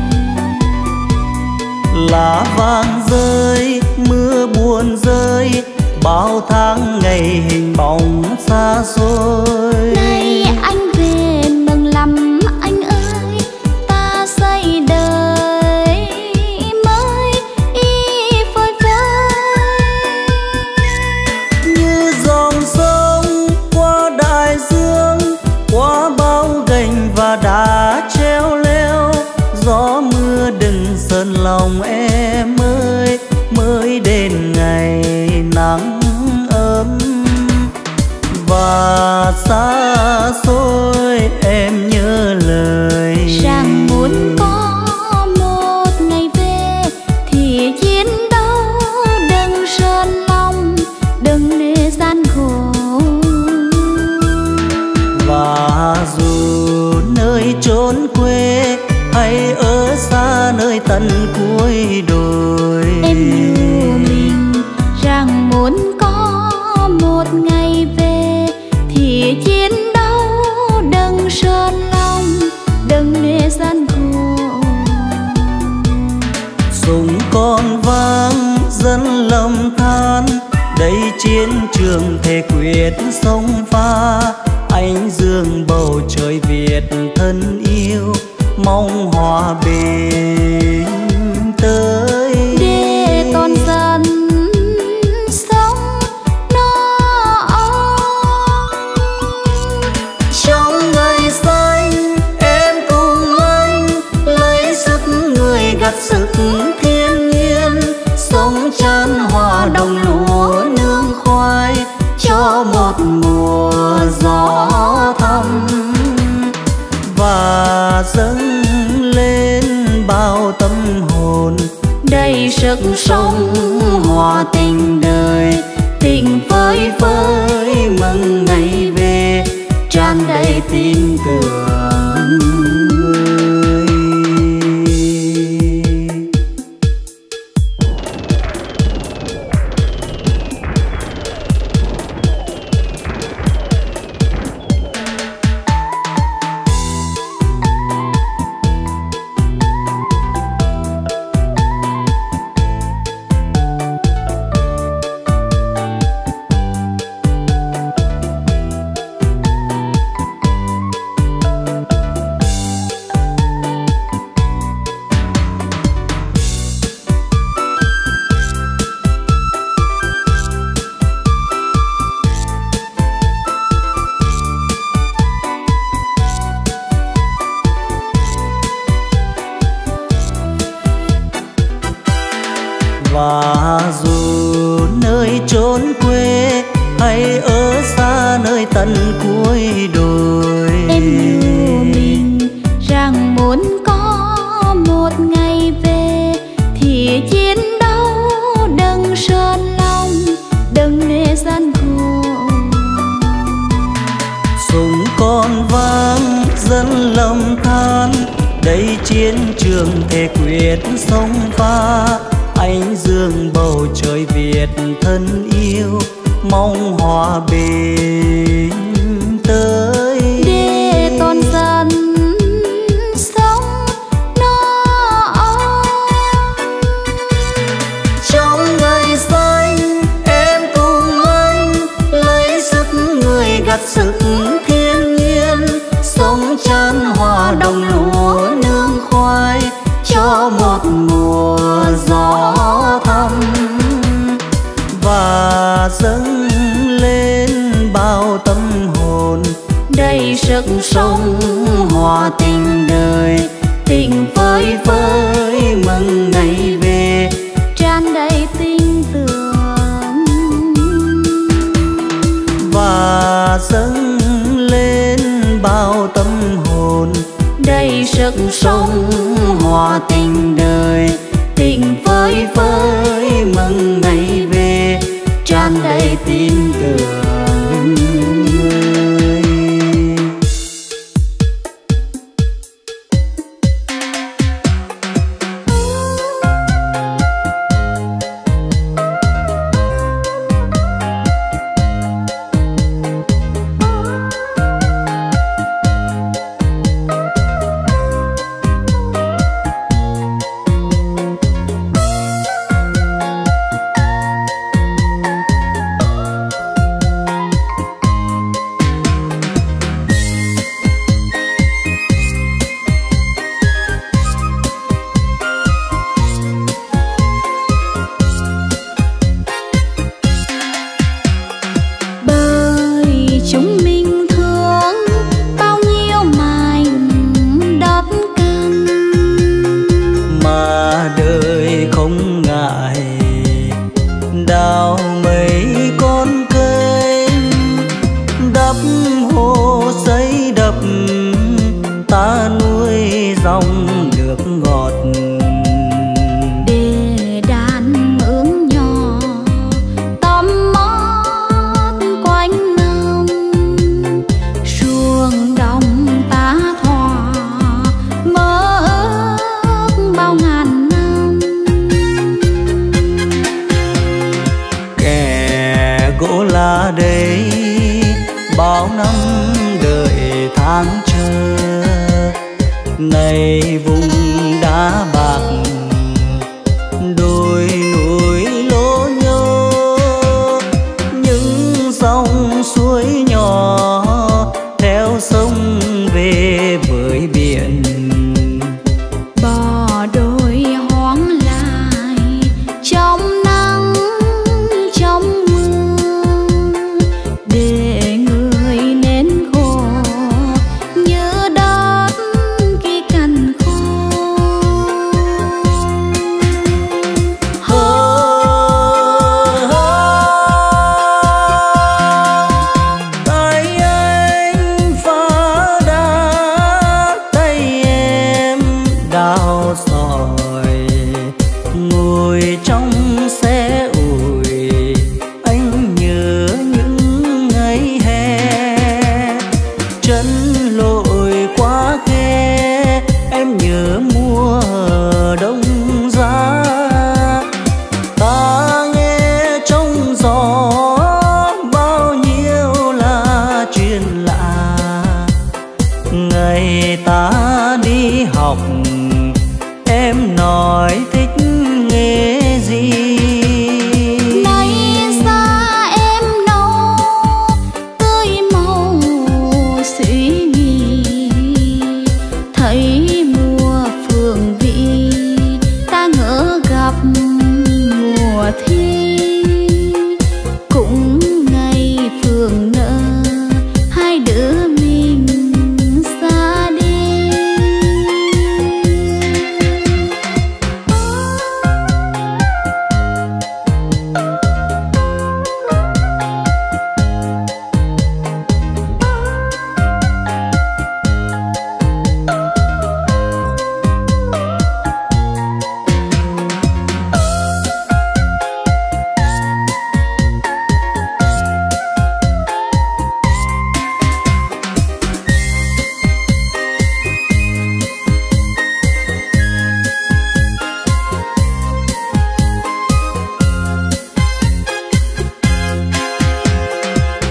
S1: lá vàng rơi mưa buồn rơi, bao tháng ngày hình bóng xa xôi.
S2: Nay anh về mừng lắm anh ơi, ta xây đời mới y phơi phới.
S1: Như dòng sông qua đại dương, qua bao gành và đá treo leo, gió mưa đừng sơn lòng em ơi, mới đến ngày nắng ấm. Và xa xôi em nhớ lời
S2: Rằng muốn có một ngày về thì chiến đấu đừng sơn lòng, đừng để gian khổ.
S1: Và dù nơi chốn quê hay ở xa nơi tận cuối đồi,
S2: Em nhủ mình rằng muốn có một ngày về thì chiến đấu đừng sơn lòng, đừng để gian khổ.
S1: súng con vang dân lầm than, đây chiến trường thề quyết sông pha. Anh dương bầu trời Việt thân yêu, mong hòa bình tới.
S2: Để toàn dân sống no ấm.
S1: Trong ngày xanh em cùng anh lấy sức người gặt sức thiên nhiên, sống chan hòa đồng lúa nương khoai cho một mùa gió thăm. Và dâng lên bao tâm hồn đầy sức sống hòa tình đời, tình phơi phới mừng ngày về tràn đầy tin tưởng người. Và dù nơi chốn quê hay ở xa nơi tận cuối đồi,
S2: Em nhủ mình rằng muốn có một ngày về thì chiến đấu đừng sơn lòng, đừng để gian khổ.
S1: súng vang dân lầm than, đây chiến trường thề quyết sông pha. Anh dương bầu trời Việt thân yêu, mong hòa bình tới.
S2: Để toàn dân sống no ấm.
S1: Trong ngày xanh em cùng anh lấy sức người gặt sức thiên nhiên, sống chan hòa đồng lúa nương khoai cho một mùa gió thăm. Và dâng lên bao tâm hồn đầy sức sống hòa tình đời, tình phơi phới mừng ngày về
S2: tràn đầy tin tưởng.
S1: Và dâng lên bao tâm hồn đầy sức sống hòa tình đời, tình phơi phới mừng ngày về tràn đầy tin tưởng.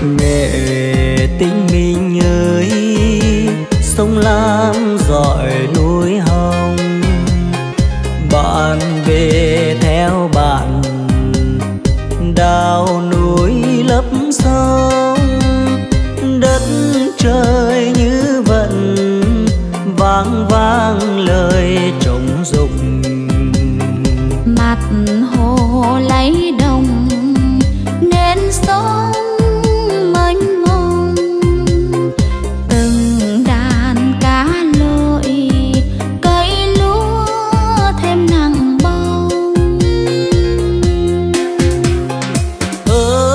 S1: nghệ tình mình ơi, sông Lam dọi núi Hồng. Bạn về theo bạn, đào núi lấp sông. Đất trời như vận, vang vang lời trống rụng.
S2: Mặt hồ lấy đồng nên sông mênh mông. Từng đàn cá lội, cây lúa thêm nắng bông.
S1: Ờ,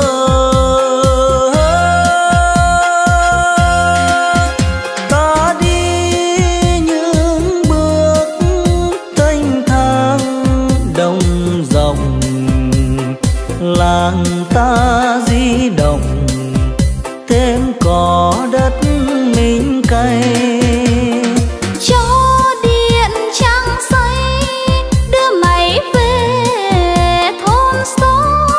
S1: ta đi những bước thênh thang đồng rộng, làng ta di động thêm có đất mình cày.
S2: Cho điện trăng say đưa mày về thôn xóm.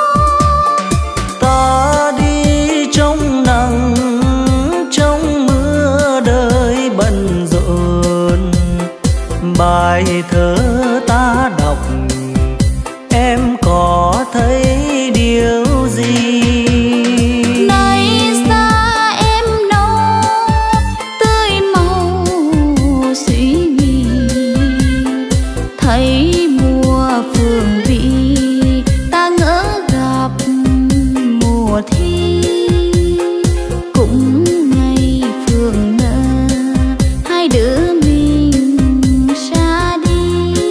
S1: Ta đi trong nắng trong mưa đời bận rộn, bài thơ ta đọc em có thấy điều gì?
S2: Nay xa em đâu tươi màu suy nghĩ, thấy mùa phường vị ta ngỡ gặp mùa thi. Cũng ngày phường nở hai đứa mình xa đi.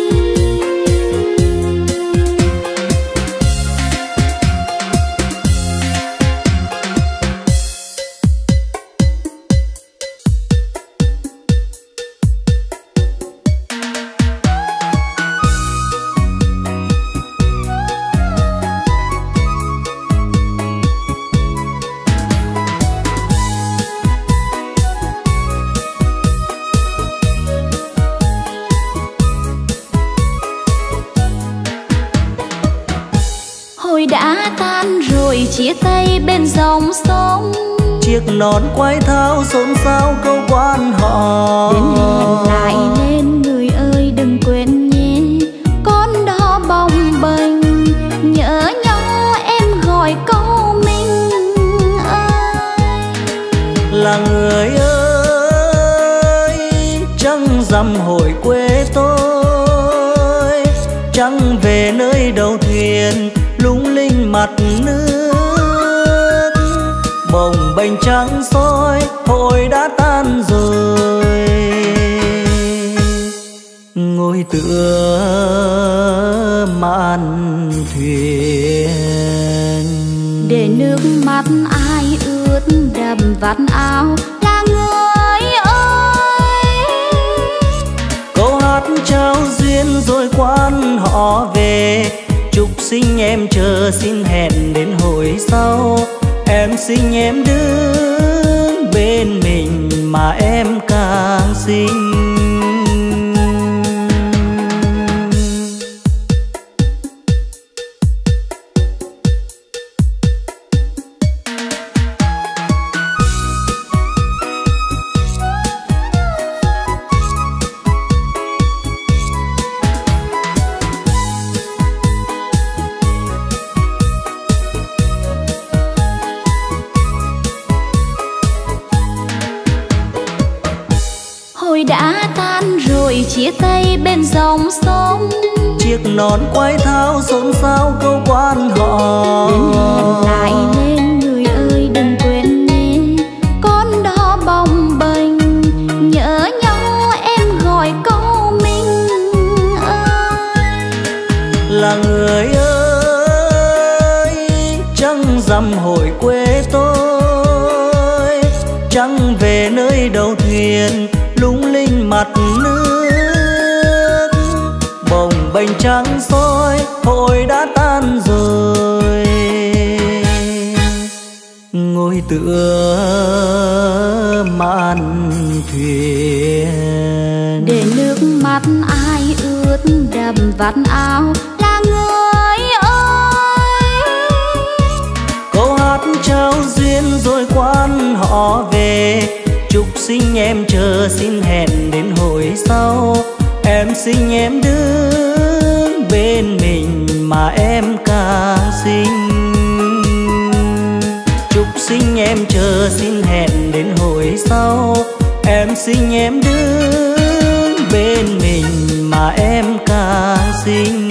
S2: Hồi đã tan rồi chia tay bên dòng sông.
S1: Chiếc nón quái thao xôn xao câu quan họ.
S2: Đến hẹn lại lên người ơi đừng quên nhé. Con đó bồng bềnh nhớ nhau em gọi câu mình ơi.
S1: Là người ơi trăng rằm hồi quê tôi, trăng về nơi đầu thuyền lung linh mặt nước. Bồng bềnh trắng soi hội đã tan rồi, ngồi tựa mạn thuyền.
S2: Để nước mắt ai ướt đầm vạt áo là người ơi.
S1: Câu hát trao duyên rồi quan họ về, chúc sinh em chờ xin hẹn đến hồi sau. Em xinh em đứng bên mình mà em càng xinh.
S2: Hồi đã tan rồi chia tay bên dòng sông.
S1: Chiếc nón quái thao xôn xao câu quan họ.
S2: Đến hẹn lại lên người ơi đừng quên nhé. Con đó bồng bềnh nhớ nhau em gọi câu mình ơi.
S1: Là người ơi trăng rằm hồi quê tôi, trăng về nơi đầu thuyền lung linh mặt nước. Bồng bềnh trắng soi hội đã tan rồi, ngồi tựa mạn thuyền.
S2: Để nước mắt ai ướt đầm vạt áo là người ơi.
S1: Câu hát trao duyên rồi sinh em chờ xin hẹn đến hồi sau. Em xinh em đứng bên mình mà em càng xinh. Chúc sinh em chờ xin hẹn đến hồi sau. Em xinh em đứng bên mình mà em càng xinh.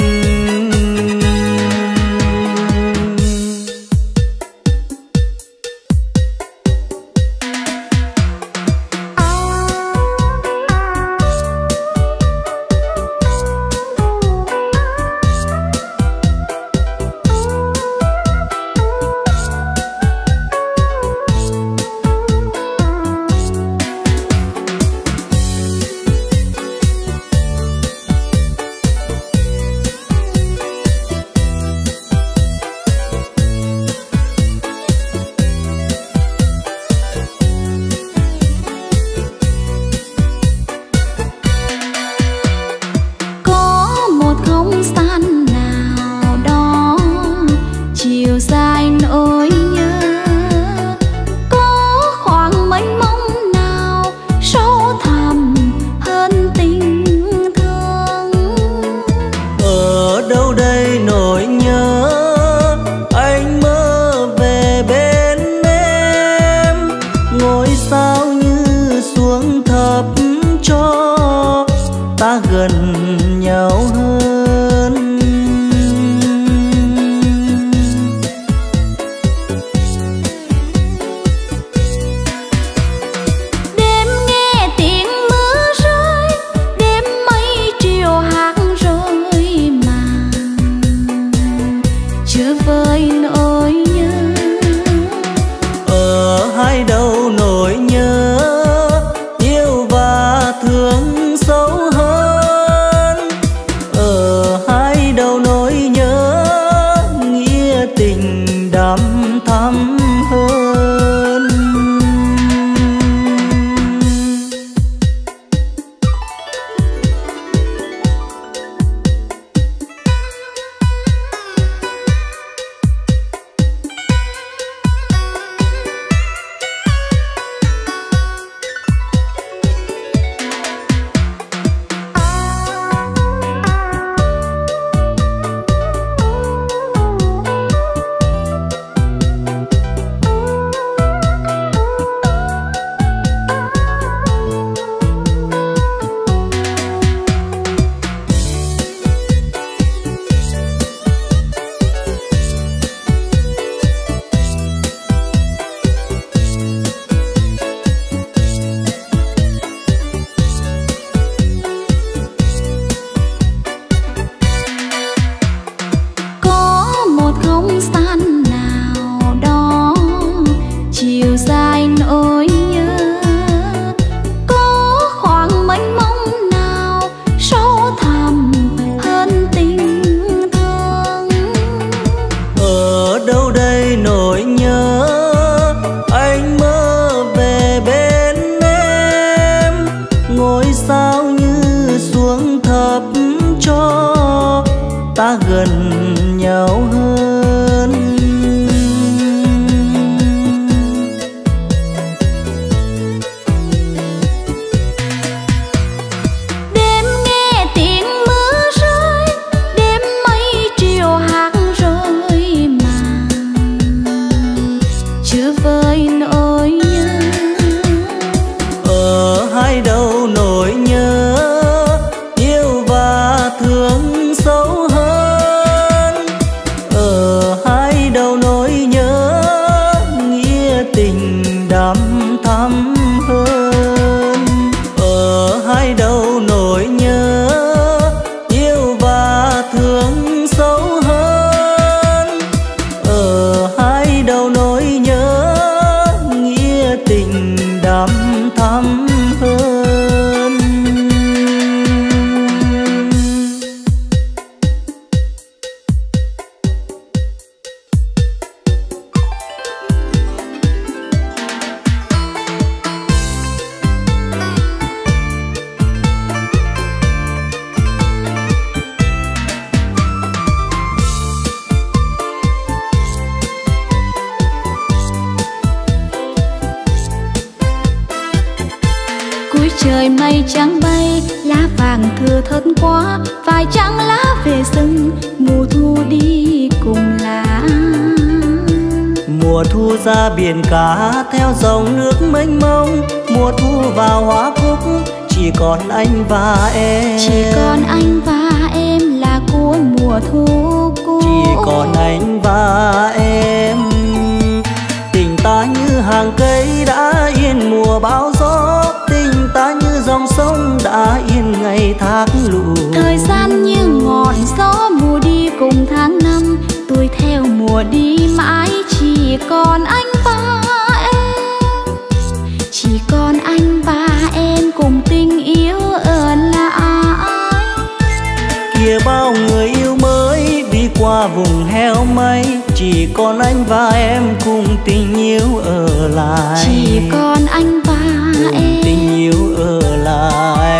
S2: trời mây trắng bay, lá vàng thưa thớt quá, phải chăng lá về rừng, mùa thu đi cùng lá.
S1: Mùa thu ra biển cả theo dòng nước mênh mông, mùa thu vào hoa cúc chỉ còn anh và em.
S2: Chỉ còn anh và em là của mùa thu cũ.
S1: Chỉ còn anh và em. Tình ta như hàng cây đã yên mùa bão gió, tình ta như dòng sông đã yên ngày thác lũ.
S2: Thời gian như ngọn gió mùa đi cùng tháng năm, tôi theo mùa đi mãi. Chỉ còn anh và em, chỉ còn anh và em cùng tình yêu ở lại.
S1: Kìa bao người yêu mới đi qua vùng heo mây, chỉ còn anh và em cùng tình yêu ở lại.
S2: Chỉ còn anh và
S1: cùng
S2: em,
S1: tình yêu ở lại.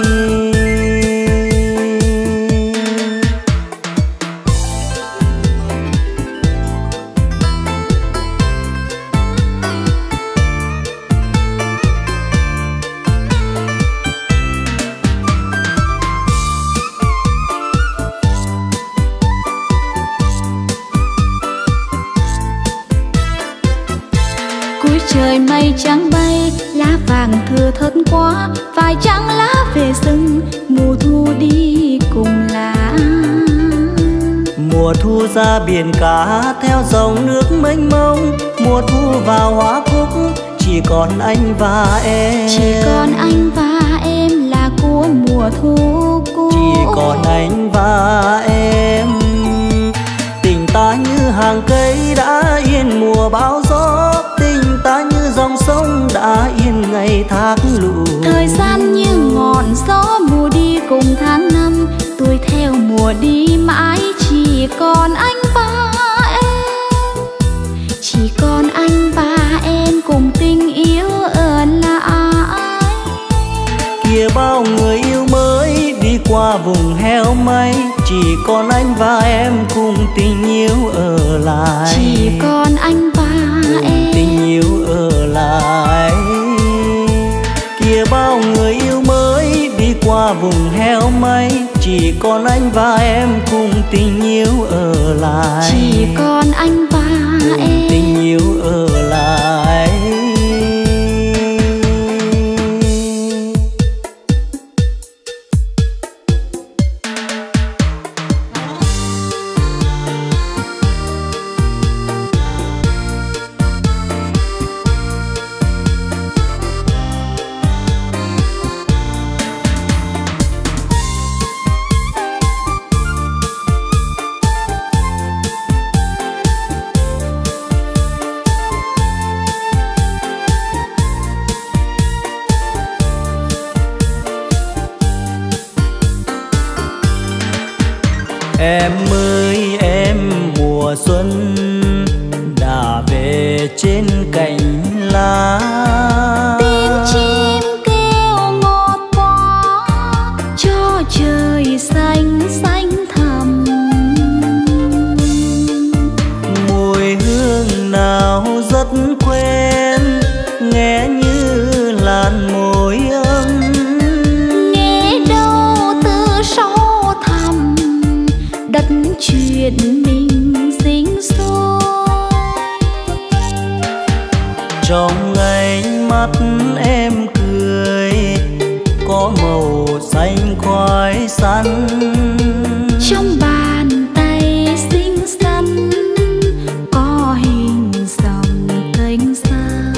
S2: trời mây trắng bay, lá vàng thưa thớt quá, phải chăng lá về rừng, mùa thu đi cùng lá.
S1: Mùa thu ra biển cả theo dòng nước mênh mông, mùa thu vào hoa cúc chỉ còn anh và em.
S2: Chỉ còn anh và em là của mùa thu cũ.
S1: Chỉ còn anh và em. Tình ta như hàng cây đã yên mùa bão gió, tình ta như dòng sông đã yên ngày thác lũ.
S2: Thời gian như ngọn gió mùa đi cùng tháng năm, tôi theo mùa đi mãi. Chỉ còn anh và em, chỉ còn anh và em cùng tình yêu ở lại.
S1: Kìa bao người yêu mới đi qua vùng heo mây, chỉ còn anh và em cùng tình yêu ở lại.
S2: Chỉ còn anh và
S1: cùng
S2: em,
S1: tình yêu ở lại. Kìa bao người yêu mới đi qua vùng heo mây, chỉ còn anh và em cùng tình yêu ở lại.
S2: chỉ còn anh và
S1: cùng
S2: em,
S1: tình yêu ở lại. Em ơi em, mùa xuân đã về trên cành lá.
S2: tiếng chim kêu ngọt quá, cho trời xanh xanh thẳm.
S1: Mùi hương nào rất quen, nghe như làn môi ấm.
S2: Nghe đâu từ sâu thẳm, đất chuyện mình sinh sôi.
S1: Trong ánh mắt em cười có màu xanh khoai sắn.
S2: Trong bàn tay xinh xắn có hình dòng kênh xa.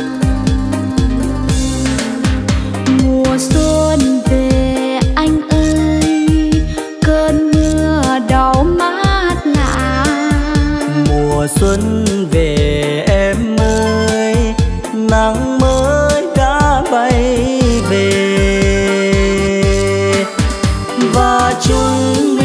S2: Mùa xuân về anh ơi, cơn mưa đau mát lạ.
S1: Mùa xuân về em ơi, nắng mới đã bay về. Và chúng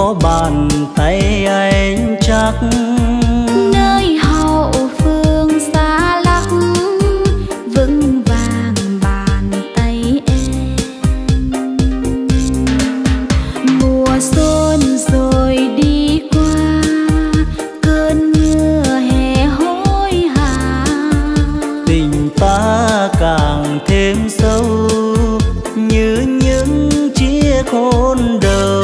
S1: có bàn tay anh chắc.
S2: Nơi hậu phương xa lắc vững vàng bàn tay em. Mùa xuân rồi đi qua cơn mưa hè hối hả,
S1: tình ta càng thêm sâu như những chiếc hôn đầu.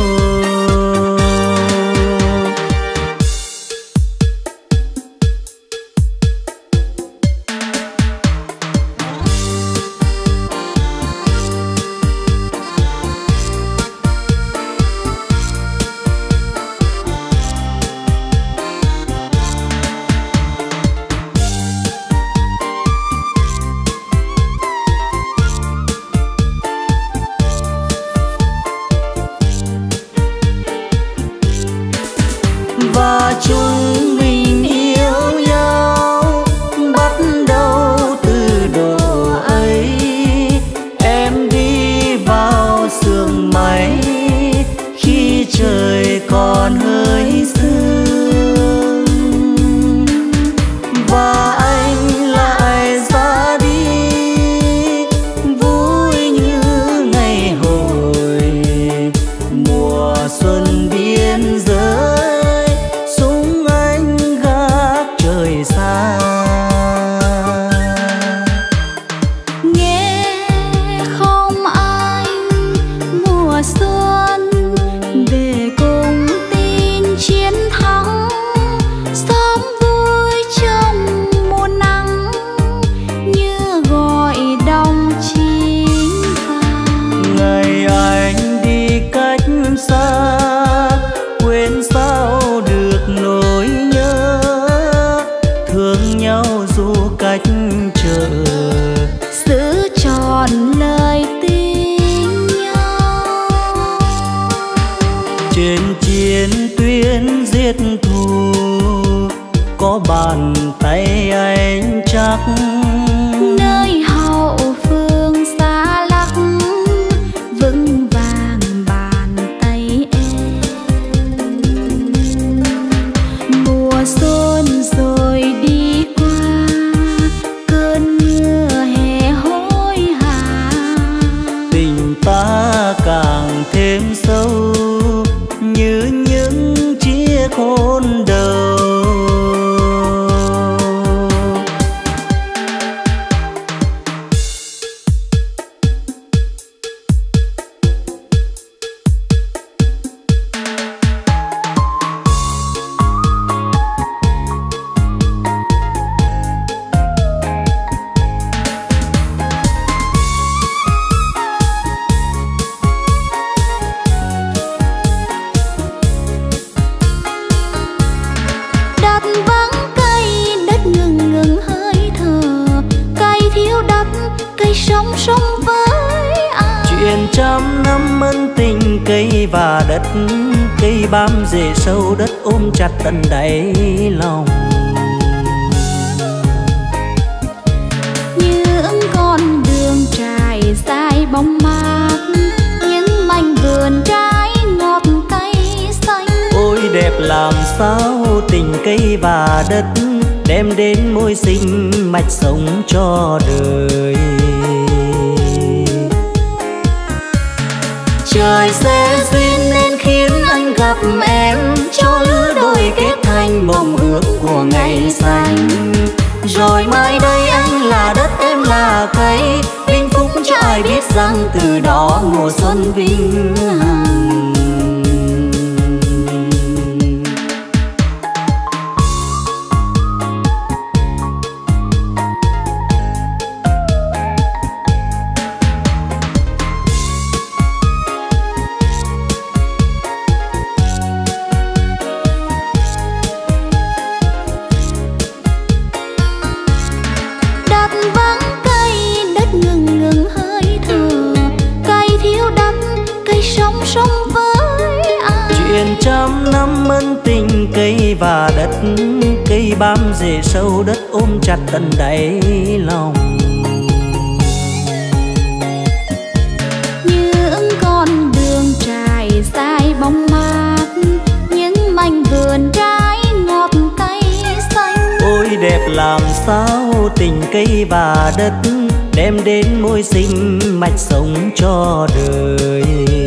S1: Và chúng mình yêu nhau bắt đầu từ độ ấy. Em đi vào sương mây khi trời còn hơi sương, và anh lại ra đi vui như ngày hồi mùa xuân biên giới. Xa
S2: nghe không anh mùa xuân về cùng tin chiến thắng, xóm vui trong mùa nắng như gọi đồng chính vàng.
S1: Ngày anh đi cách xa quên sao được nỗi nhớ, thương nhau dù cách chờ
S2: giữ tròn lời tình nhau.
S1: Trên chiến tuyến giết thù có bàn tay anh chắc.
S2: Nơi hậu phương xa lắc vững vàng bàn tay em. Mùa xuân rồi đi qua cơn mưa hè hối hả,
S1: tình ta càng thêm sâu như những chiếc hôn đầu. Chuyện trăm năm ân tình cây và đất, cây bám rễ sâu đất ôm chặt tận đáy lòng.
S2: Những con đường trải dài bóng mát, những mảnh vườn trái ngọt cay xanh.
S1: Ôi đẹp làm sao tình cây và đất, đem đến môi sinh mạch sống cho đời. Trời sẽ duyên nên khiến anh gặp em, cho lứa đôi kết thành mộng ước của ngày xanh. Rồi mai đây anh là đất em là cây, vinh phúc cho ai biết rằng từ đó mùa xuân vinh hằng. Trăm năm ân tình cây và đất, cây bám rễ sâu đất ôm chặt tận đáy lòng.
S2: Những con đường trải dài bóng mát,
S1: làm sao tình cây và đất đem đến môi sinh mạch sống cho đời.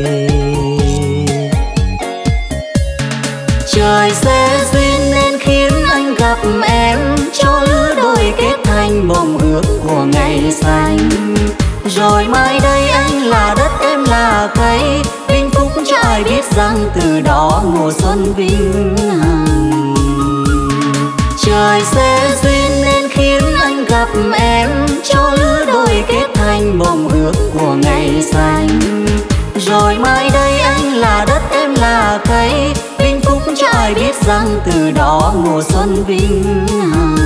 S1: Trời sẽ duyên nên khiến anh gặp em, cho lứa đôi kết thành mộng ước của ngày xanh. Rồi mai đây anh là đất em là cây, vinh phúc cho ai biết rằng từ đó mùa xuân vinh hằng. Trời sẽ duyên nên khiến anh gặp em, cho lứa đôi kết thành mộng ước của ngày xanh. Rồi mai đây anh là đất em là cây, vinh phúc cho ai biết rằng từ đó mùa xuân vinh hằng.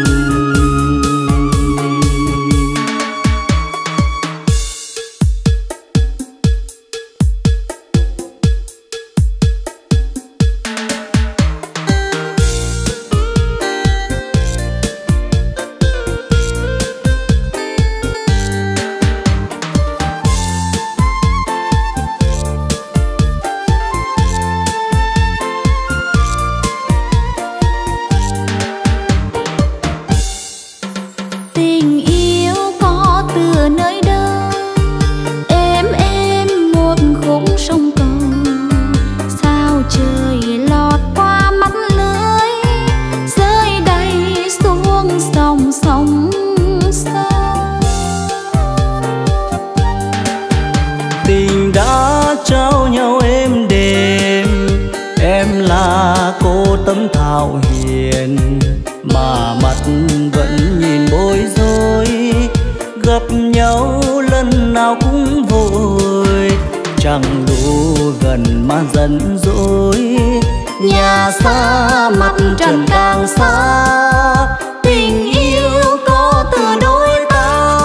S1: Tấm thảo hiền mà mặt vẫn nhìn bối rối, gặp nhau lần nào cũng vội, chẳng đủ gần mà giận dỗi. Nhà xa mặt trần càng xa, tình yêu có từ đôi ta.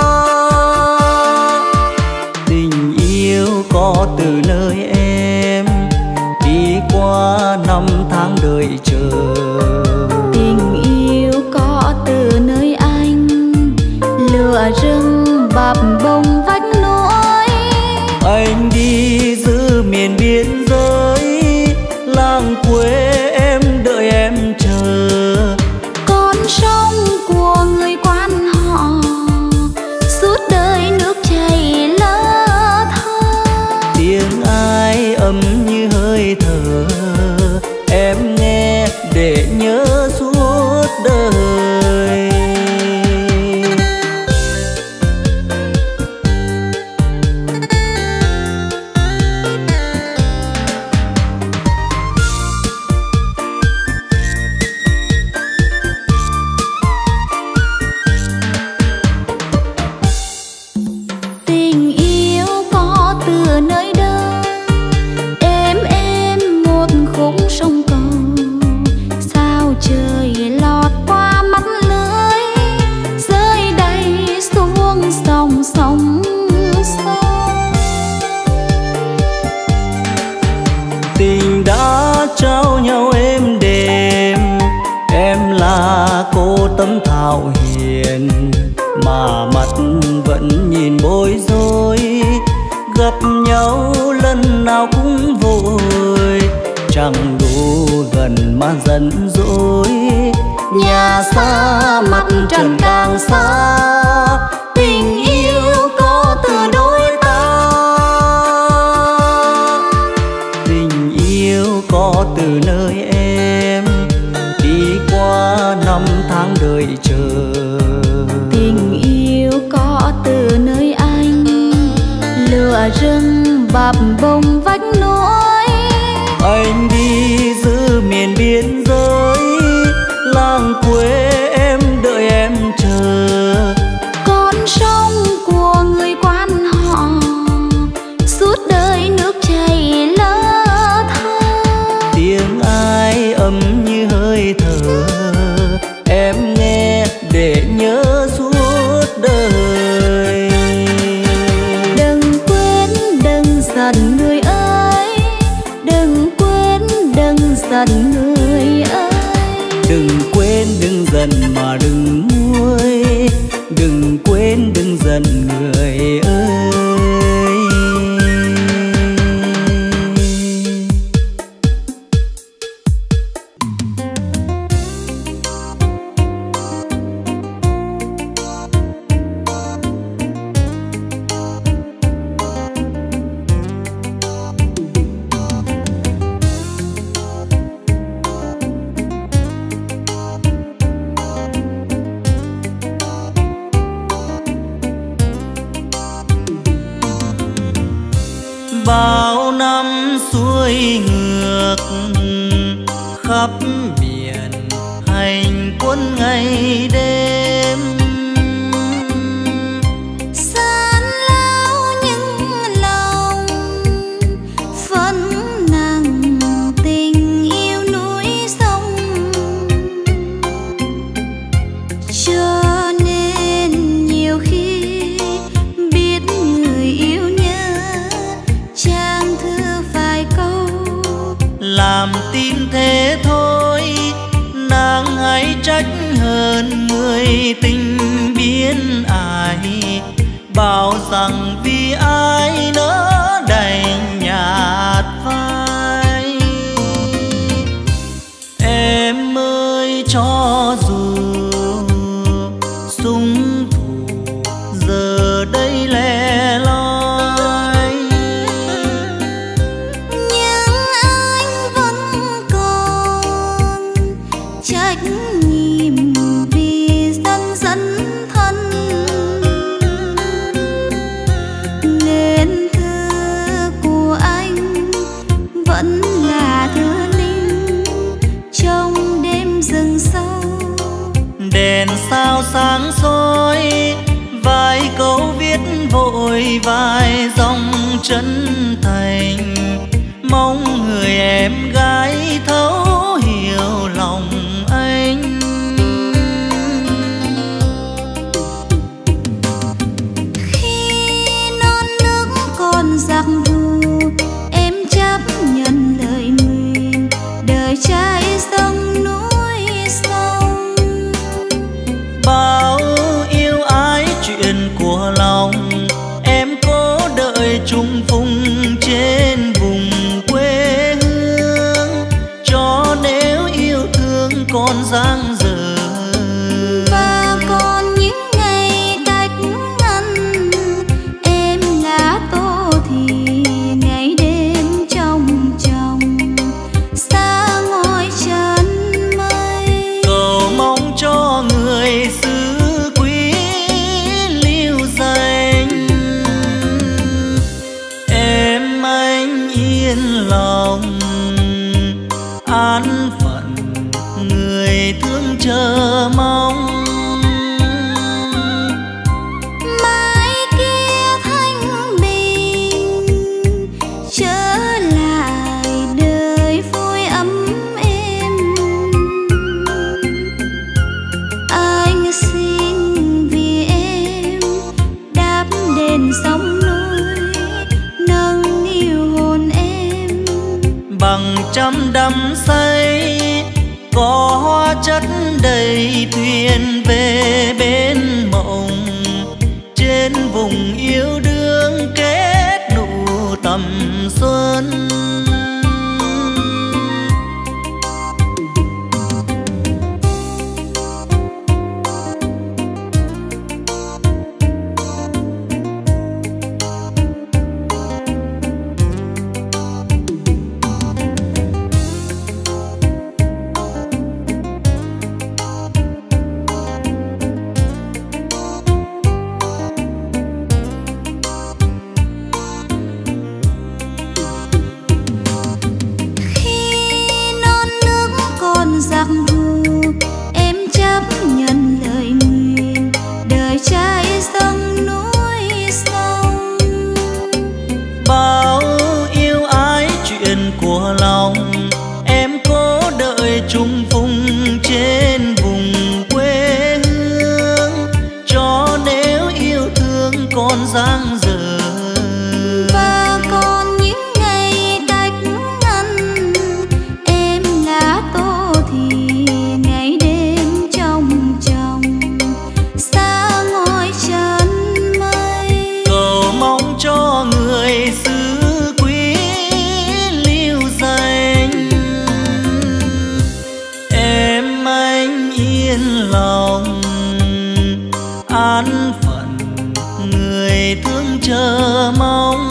S1: Tình yêu có từ nơi em đi qua năm tháng đợi chờ.
S2: Tình yêu có từ nơi anh lửa rừng bập bông vách núi.
S1: Anh đi giữ miền biên giới, làng quê em đợi em chờ.
S2: Con sông của người quan họ suốt đời nước chảy lơ thơ.
S1: Tiếng ai ấm như hơi thở, em nghe để nhớ suốt đời.
S2: Tình yêu có từ nơi đâu, êm êm một khúc sông cầu. Sao trời lọt qua mắt lưới, rơi đầy xuống sông sông sông.
S1: Tình đã trao nhau êm đềm, em là cô tấm thảo hiền mà mặt vẫn nhìn bối rối, gặp nhau lần nào cũng vội, chẳng đủ gần mà giận dỗi. Nhà xa mặt trần càng xa, tình yêu có từ đôi ta. Tình yêu có từ nơi em đi qua năm tháng đợi chờ.
S2: Tình yêu có từ nơi anh lửa rừng bập bông vách núi.
S1: Anh đi giữ miền biên giới, làng quê em đợi em chờ. bao năm xuôi ngược khắp miền hành quân ngày đêm.
S2: San lao những lòng phấn nặng tình yêu núi sông, cho nên nhiều khi biết người yêu nhớ trang thư vài câu.
S1: Làm tin thế thôi nàng hãy trách hơn người tình biến ai, bảo rằng vì ai nỡ đành nhạt phai. Em ơi cho dù súng thủ giờ đây lẻ loi,
S2: nhưng anh vẫn còn trách nhiệm vì dân dân thân, nên thư của anh vẫn là thư linh trong đêm rừng sâu.
S1: Đèn sao sáng soi vài câu viết vội vài dòng chân thành, mong người em gái thấu hiểu lòng anh.
S2: Khi non nước còn giặc thù em chấp nhận lời nguyện đời trai sông núi sông.
S1: Bao yêu ái chuyện của lòng em cố đợi chung phùng trên vùng quê hương, cho nếu yêu thương còn dang dở.
S2: Và còn những ngày cách ngăn em lá tô thì ngày đêm trong chồng xa ngôi chân mây.
S1: Cầu mong cho người xứ quý lưu danh, em anh yên lòng an phận người thương chờ mong.
S2: Mai kia thanh bình trở lại đời vui ấm êm, anh xin vì em đáp đền sông núi nâng niu hồn em.
S1: Bằng trăm đắm say có hóa chất đầy thuyền về bên mộng, trên vùng yêu đương kết nụ tầm xuân.
S2: Giặc thù em chấp nhận lời nguyện đời trai sông núi sông.
S1: Bao yêu ái chuyện của lòng em cố đợi chung phùng trên vùng quê hương, cho nếu yêu thương còn dang dở.
S2: Và còn những ngày cách ngăn em lá tô thì ngày đêm trong chồng xa ngôi chân mây.
S1: Cầu mong cho người xứ quý lưu danh, em anh yên lòng an phận người thương chờ mong.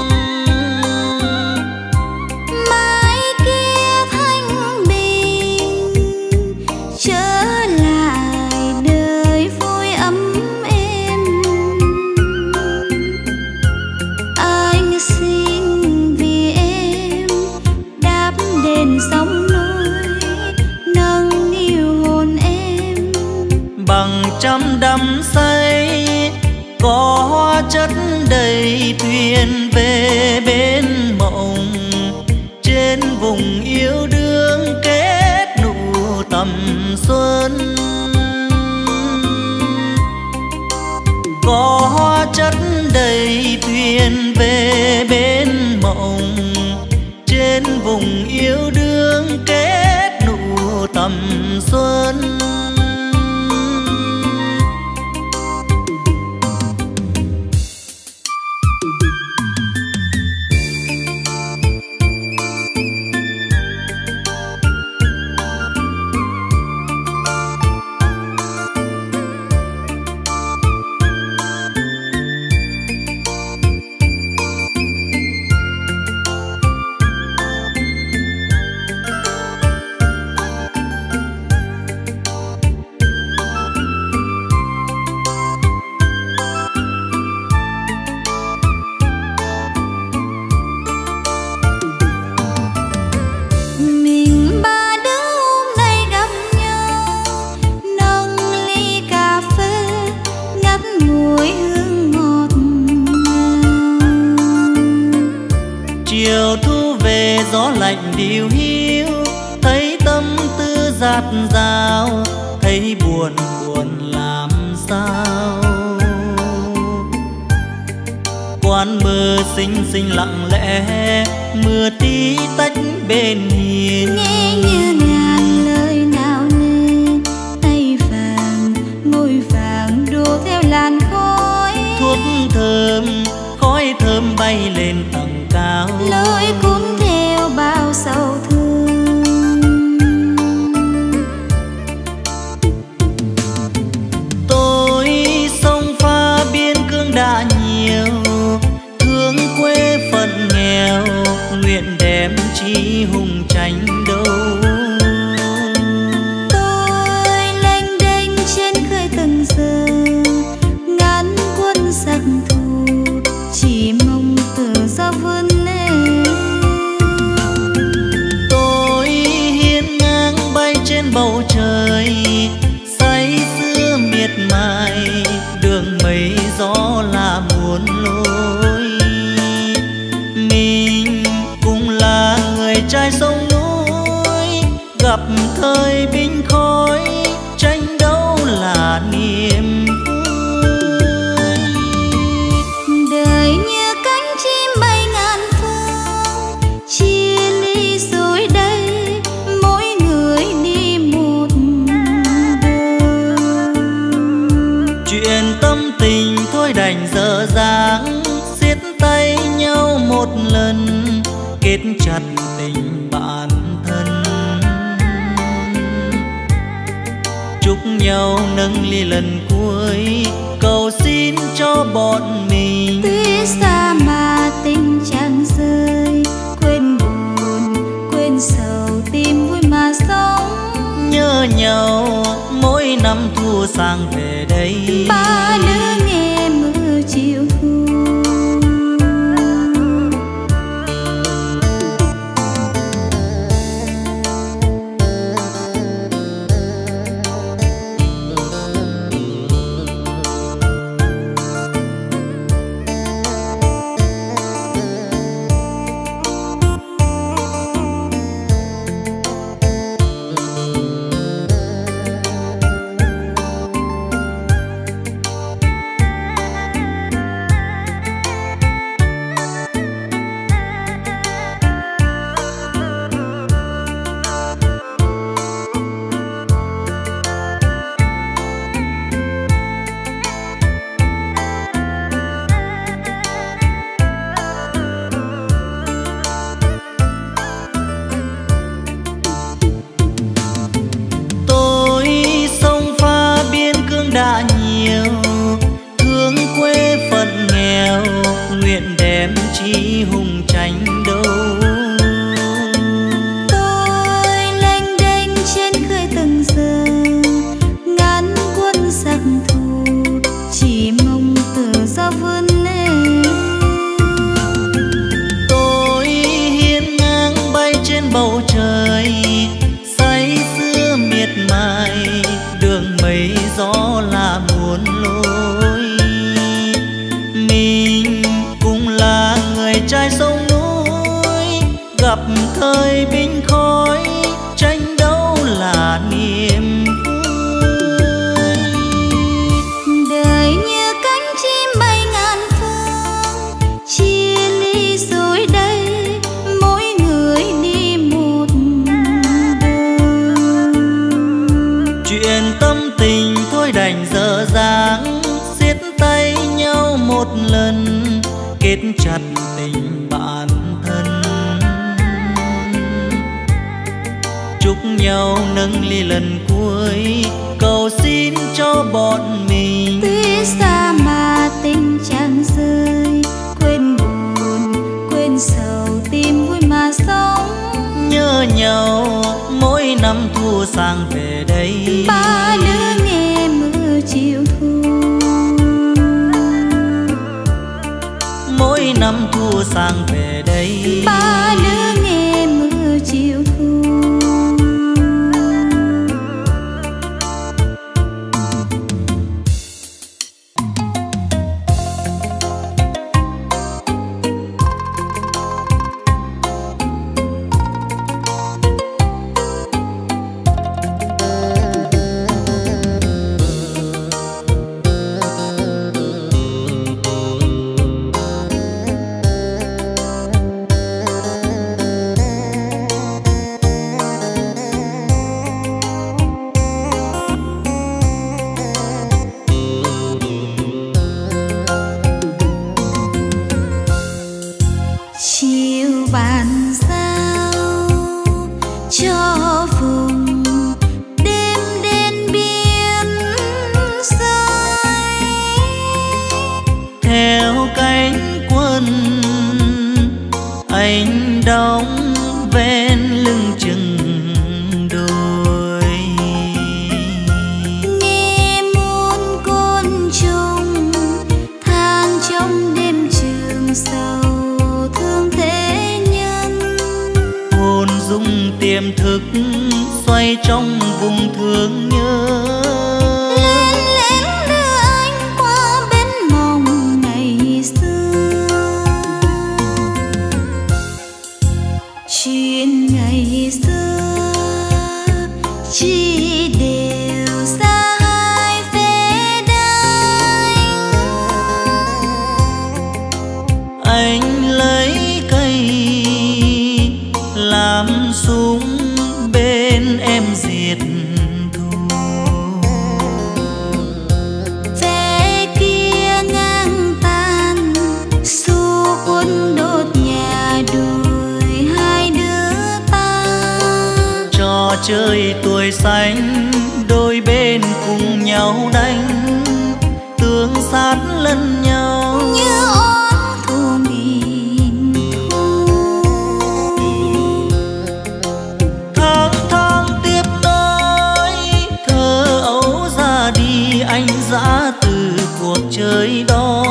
S2: Mai kia thanh bình trở lại đời vui ấm êm, anh xin
S1: trăm đắm say, có hóa chất đầy thuyền về bên mộng. Trên vùng yêu đương kết nụ tầm xuân, có hóa chất đầy thuyền về bên mộng. Trên vùng yêu đương kết nụ tầm xuân. Gió lạnh điều hiu, thấy tâm tư dạt dào, thấy buồn buồn làm sao. Quán mơ xinh xinh lặng lẽ, mưa tí tách bên hiên.
S2: Nghe như ngàn lời nào nên, tay vàng môi vàng đua theo làn khói.
S1: Thuốc thơm khói thơm bay lên tầng cao,
S2: lối cuốn theo bao sầu thương.
S1: Tôi sông pha biên cương đã nhiều, thương quê phận nghèo, nguyện đem chi hùng tranh đâu.
S2: Tôi lênh đênh trên khơi từng giờ, ngàn quân giặc thù, chỉ mong tự do vươn lên.
S1: Tôi hiên ngang bay trên bầu trời, say sưa miệt mài, đường mây gió là muôn lối. Mình cũng là người trai sông núi, gặp thời binh khói, tranh đấu là niềm vui.
S2: Đời như cánh chim bay ngàn phương, chia ly rồi đây, mỗi người đi một đường.
S1: Chuyện tâm tình thôi đành dở dang, siết tay nhau một lần, kết chặt tình bạn thân. Chúc nhau nâng ly lần cuối, cầu xin cho bọn mình.
S2: Tuy xa mà tình chẳng rơi, quên buồn quên sầu tìm vui mà sống.
S1: Nhớ nhau mỗi năm thu sang về đây,
S2: ba đứa nghe mưa chiều thu.
S1: đã nhiều, thương quê phận nghèo, nguyện đem chi hùng tranh đấu.
S2: Tôi lênh đênh trên khơi từng giờ, ngàn quân giặc thù, chỉ mong tự do vươn lên.
S1: Tôi hiên ngang bay trên bầu trời, say sưa miệt mài, đường mây gió là buồn lối. Mình cũng là người trai sông núi, gặp thời binh khói, tranh đấu là niềm vui.
S2: Đời như cánh chim bay ngàn phương, chia ly rồi đây mỗi người đi một đường.
S1: Chuyện tâm tình thôi đành dở dang, siết tay nhau một lần, kết chặt tình bạn thân. Chúc nhau nâng ly lần cuối, cầu xin cho bọn mình.
S2: Tuy xa mà tình chẳng rơi, quên buồn quên sầu tìm vui mà sống.
S1: Nhớ nhau mỗi năm thu sang về đây,
S2: ba đứa nghe mưa chiều thu.
S1: mỗi năm thu sang về đây,
S2: ba đứa nghe mưa chiều thu. Chiều bàn giao cho vùng đêm đến biên giới,
S1: theo cánh quân anh đóng ven lưng chừng đồi.
S2: nghe muôn côn trùng than trong đêm trường sầu thương thế nhân.
S1: Hồn dung tiềm thức xoay trong vùng thương nhớ.
S2: Lén lén đưa anh qua bên mộng ngày xưa, chuyện ngày xưa chỉ đều xa hai phía đánh.
S1: Anh lấy cây làm súng bên em diệt thù.
S2: Về kia ngang tàn xu quân đốt nhà đuổi hai đứa ta.
S1: Trò chơi tuổi xanh đôi bên cùng nhau đánh, tương sát lẫn nhau
S2: Như oán thù nghìn thu.
S1: tháng tháng tiếp nối. Thơ ấu ra đi anh dã từ cuộc chơi đó.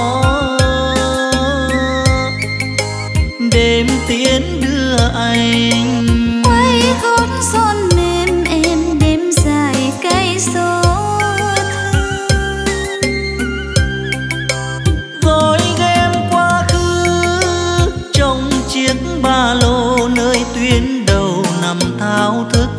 S1: Đêm tiến đưa anh
S2: Quay gót son mềm êm đêm dài cây số thương.
S1: gói ghém quá khứ trong chiếc ba lô nơi tuyến đầu nằm thao thức.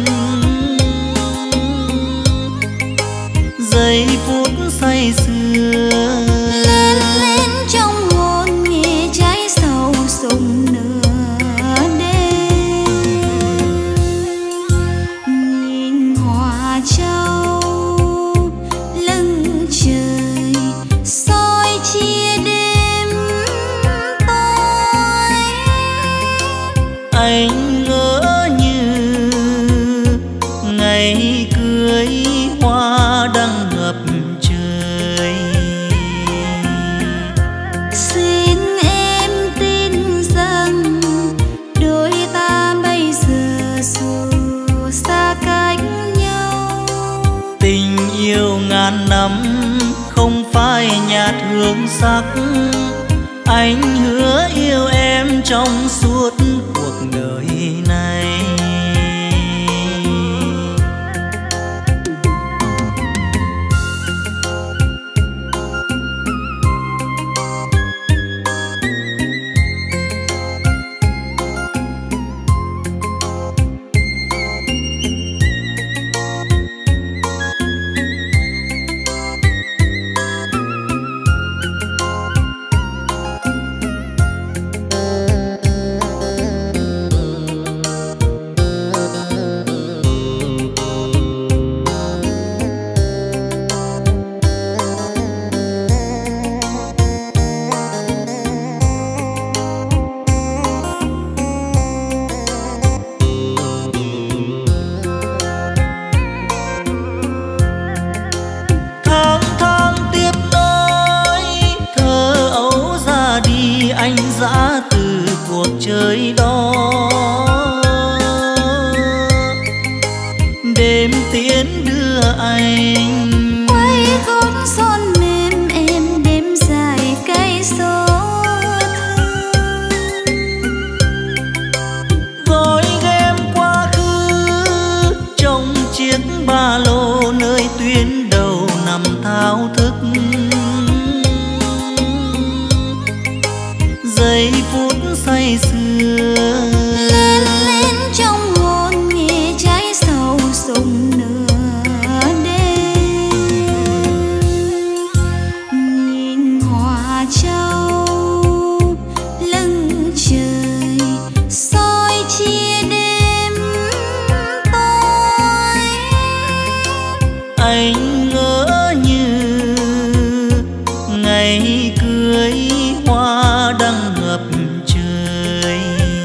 S1: Giây phút say sưa
S2: Lên lên trong hồn nghe trái sầu sùng nửa đêm. Nhìn hoa trâu lưng trời soi chia đêm tối.
S1: anh ngỡ như ngày cưới hoa đăng ngập trời.
S2: Xin em tin rằng đôi ta bây giờ dù xa cách nhau.
S1: Tình yêu ngàn năm không phai nhạt hương sắc. Anh hứa yêu em trong suốt cuộc đời này. trời đó. Đêm tiến đưa anh
S2: quay gót son mềm êm, đêm dài cây số
S1: gói ghém quá khứ trong chiếc ba lô, nơi tuyến đầu nằm thao thức. Giây phút say sưa
S2: lên lên trong hồn nghe cháy sầu sùng nửa đêm. Nhìn hoa trâu lưng trời soi chia đêm tối.
S1: anh ngỡ như ngày cưới hoa đăng ngập trời.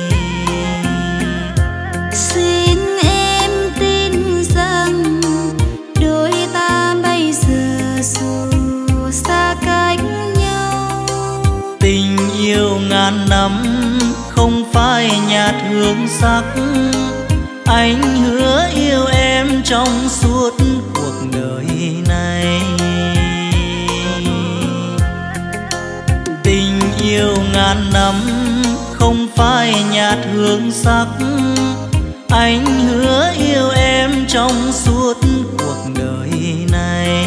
S2: Xin em tin rằng đôi ta bây giờ dù xa cách nhau,
S1: Tình yêu ngàn năm không phai nhạt hương sắc. Anh hứa yêu em trong suốt cuộc đời này. Tình yêu ngàn năm không phai nhạt hương sắc. Anh hứa yêu em trong suốt cuộc đời này.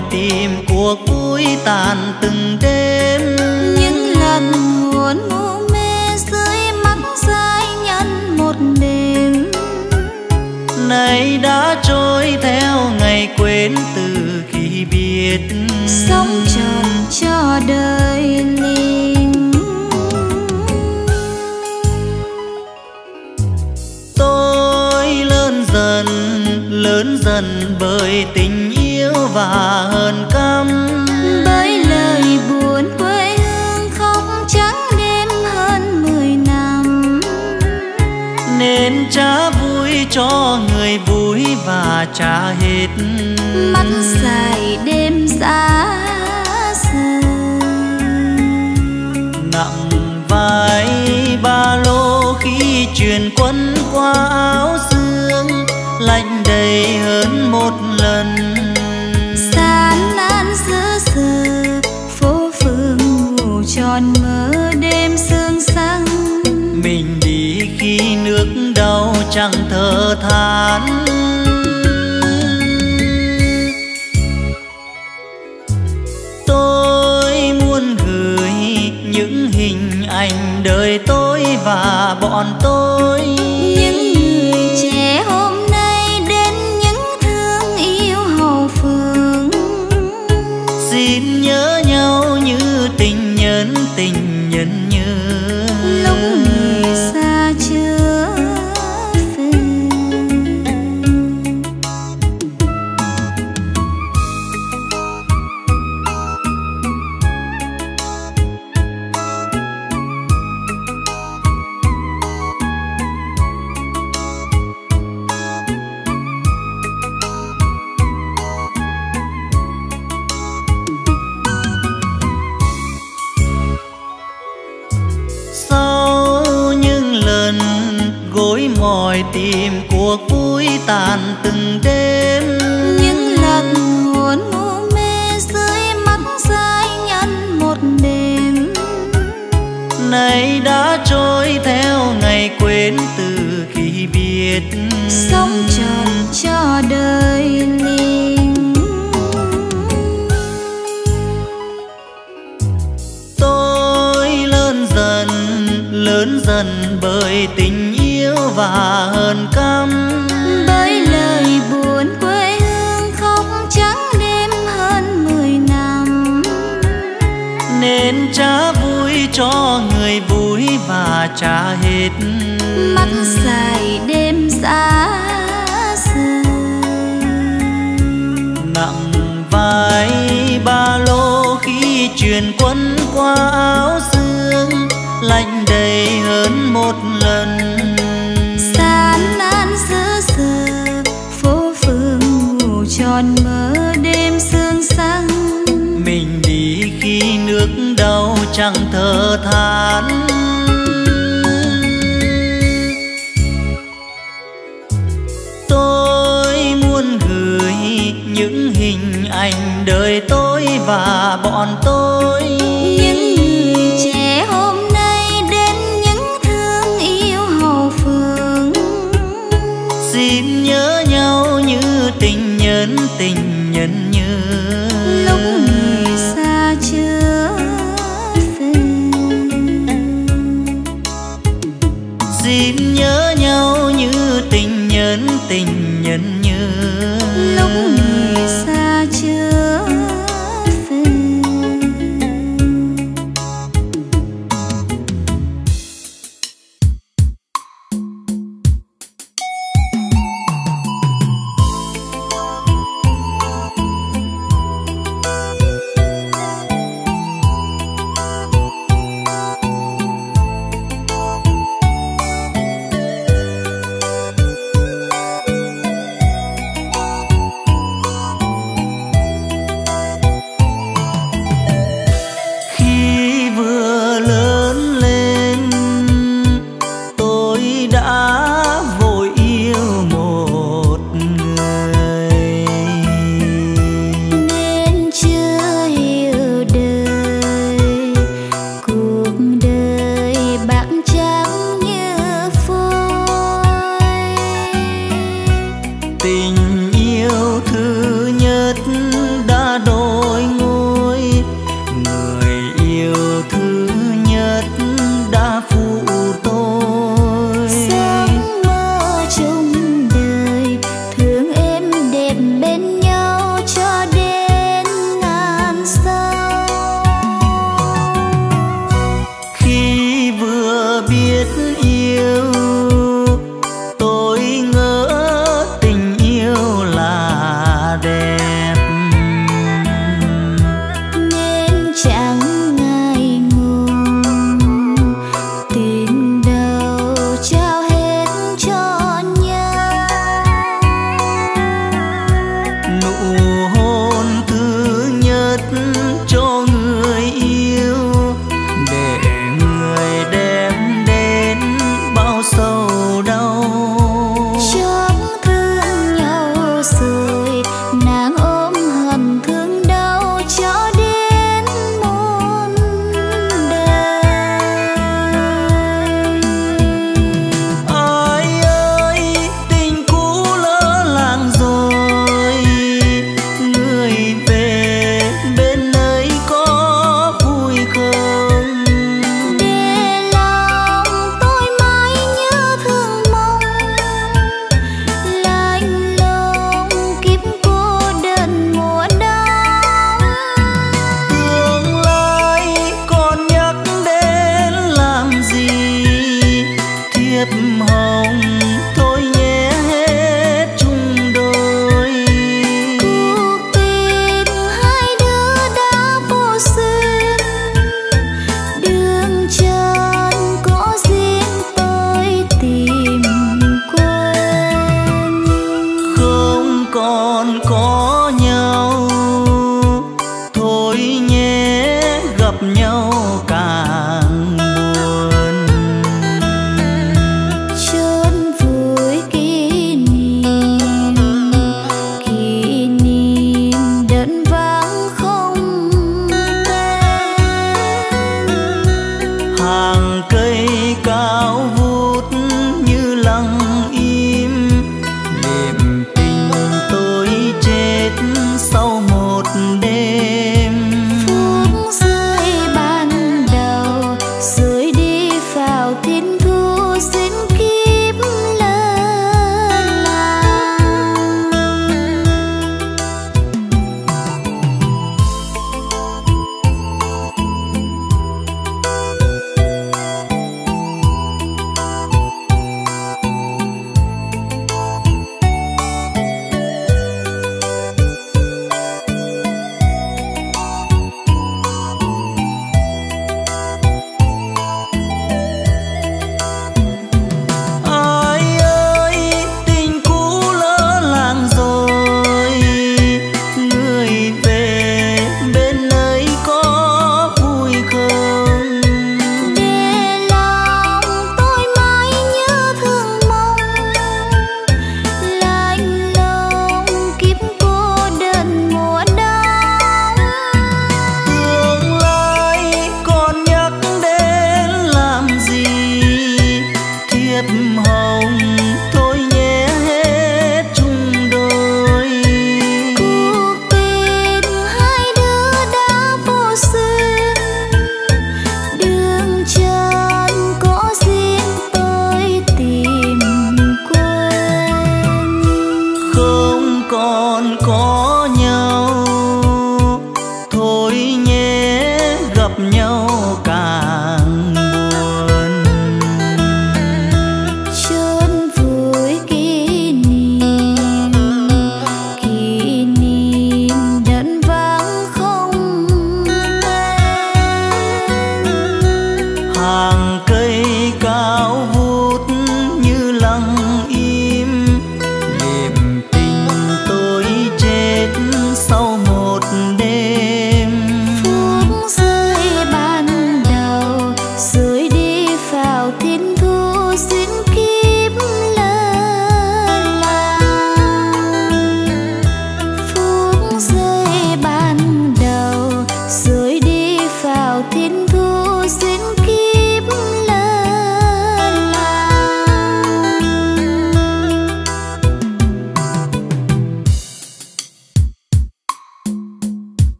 S1: mỏi tìm cuộc vui tàn từng đêm.
S2: Những lần buồn ngủ mê dưới mắt dài nhân một đêm,
S1: nay đã trôi theo ngày quên từ khi biết
S2: sống tròn cho đời linh.
S1: Tôi lớn dần lớn dần bởi tình yêu và hờn căm,
S2: bởi lời buồn quê hương khóc trắng đêm hơn mười năm,
S1: nên trả vui cho người vui và trả hết
S2: mắt dài đêm xa rời.
S1: Nặng vai ba lô khi chuyển quân qua áo sương, lạnh đầy hơn một lần.
S2: Gian nan giữa giờ phố phường ngủ tròn mơ đêm sương sáng.
S1: Mình đi khi nước đau chẳng thở than, tôi muốn gửi những hình ảnh đời tôi và bọn tôi.
S2: Những người trẻ hôm nay đến những thương yêu hậu phương,
S1: xin nhớ nhau như tình nhân tình nhân như
S2: lúc người xa chưa về.
S1: gối mỏi tìm cuộc vui tàn từng đêm.
S2: Những lần buồn ngủ mê dưới mắt dài nhân một đêm,
S1: nay đã trôi theo ngày quên từ khi biết
S2: sống tròn cho đời linh.
S1: Tôi lớn dần lớn dần bởi tình yêu và hờn căm,
S2: bởi lời buồn quê hương khóc trắng đêm hơn mười năm,
S1: nên trả vui cho người vui và trả hết
S2: mắt dài đêm xa rời.
S1: Nặng vai ba lô khi chuyển quân qua áo sương, lạnh đầy hơn một lần.
S2: Gian nan giữa giờ phố phường ngủ tròn mơ đêm sương sáng.
S1: Mình đi khi nước đau chẳng thở than, tôi muốn gửi những hình ảnh đời tôi và bọn tôi.
S2: Những người trẻ hôm nay đến những thương yêu hậu phương,
S1: xin nhớ nhau như tình nhân tình nhân như
S2: lúc người xa chưa về.
S1: Xin nhớ nhau như tình nhân tình nhân như
S2: lúc người xa chưa về.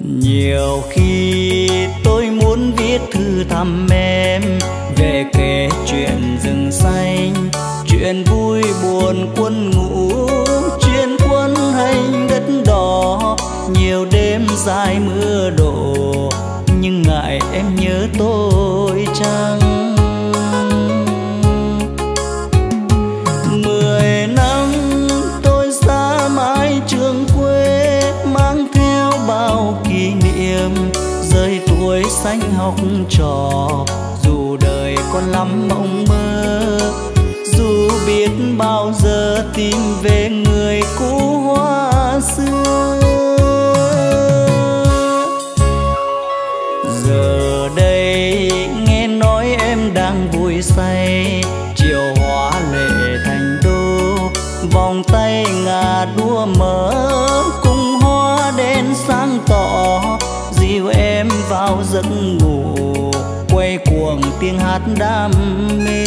S1: Nhiều khi tôi muốn viết thư thăm em, về kể chuyện rừng xanh, chuyện vui buồn quân ngũ, chuyện quân hành đất đỏ. Nhiều đêm dài mưa đổ, nhưng ngại em nhớ tôi chăng. Mười năm tôi xa mái trường quê, mang theo bao kỷ niệm, rơi tuổi xanh học trò. Dù đời còn lắm mộng mơ, dù biết bao giờ tìm về người cũ hoa xưa. Giờ đây nghe nói em đang vui say, chiều hóa lệ thành đô, vòng tay ngà đua mở cùng hoa đen sáng tỏ. Dìu em vào giấc ngủ, quay cuồng tiếng hát đam mê.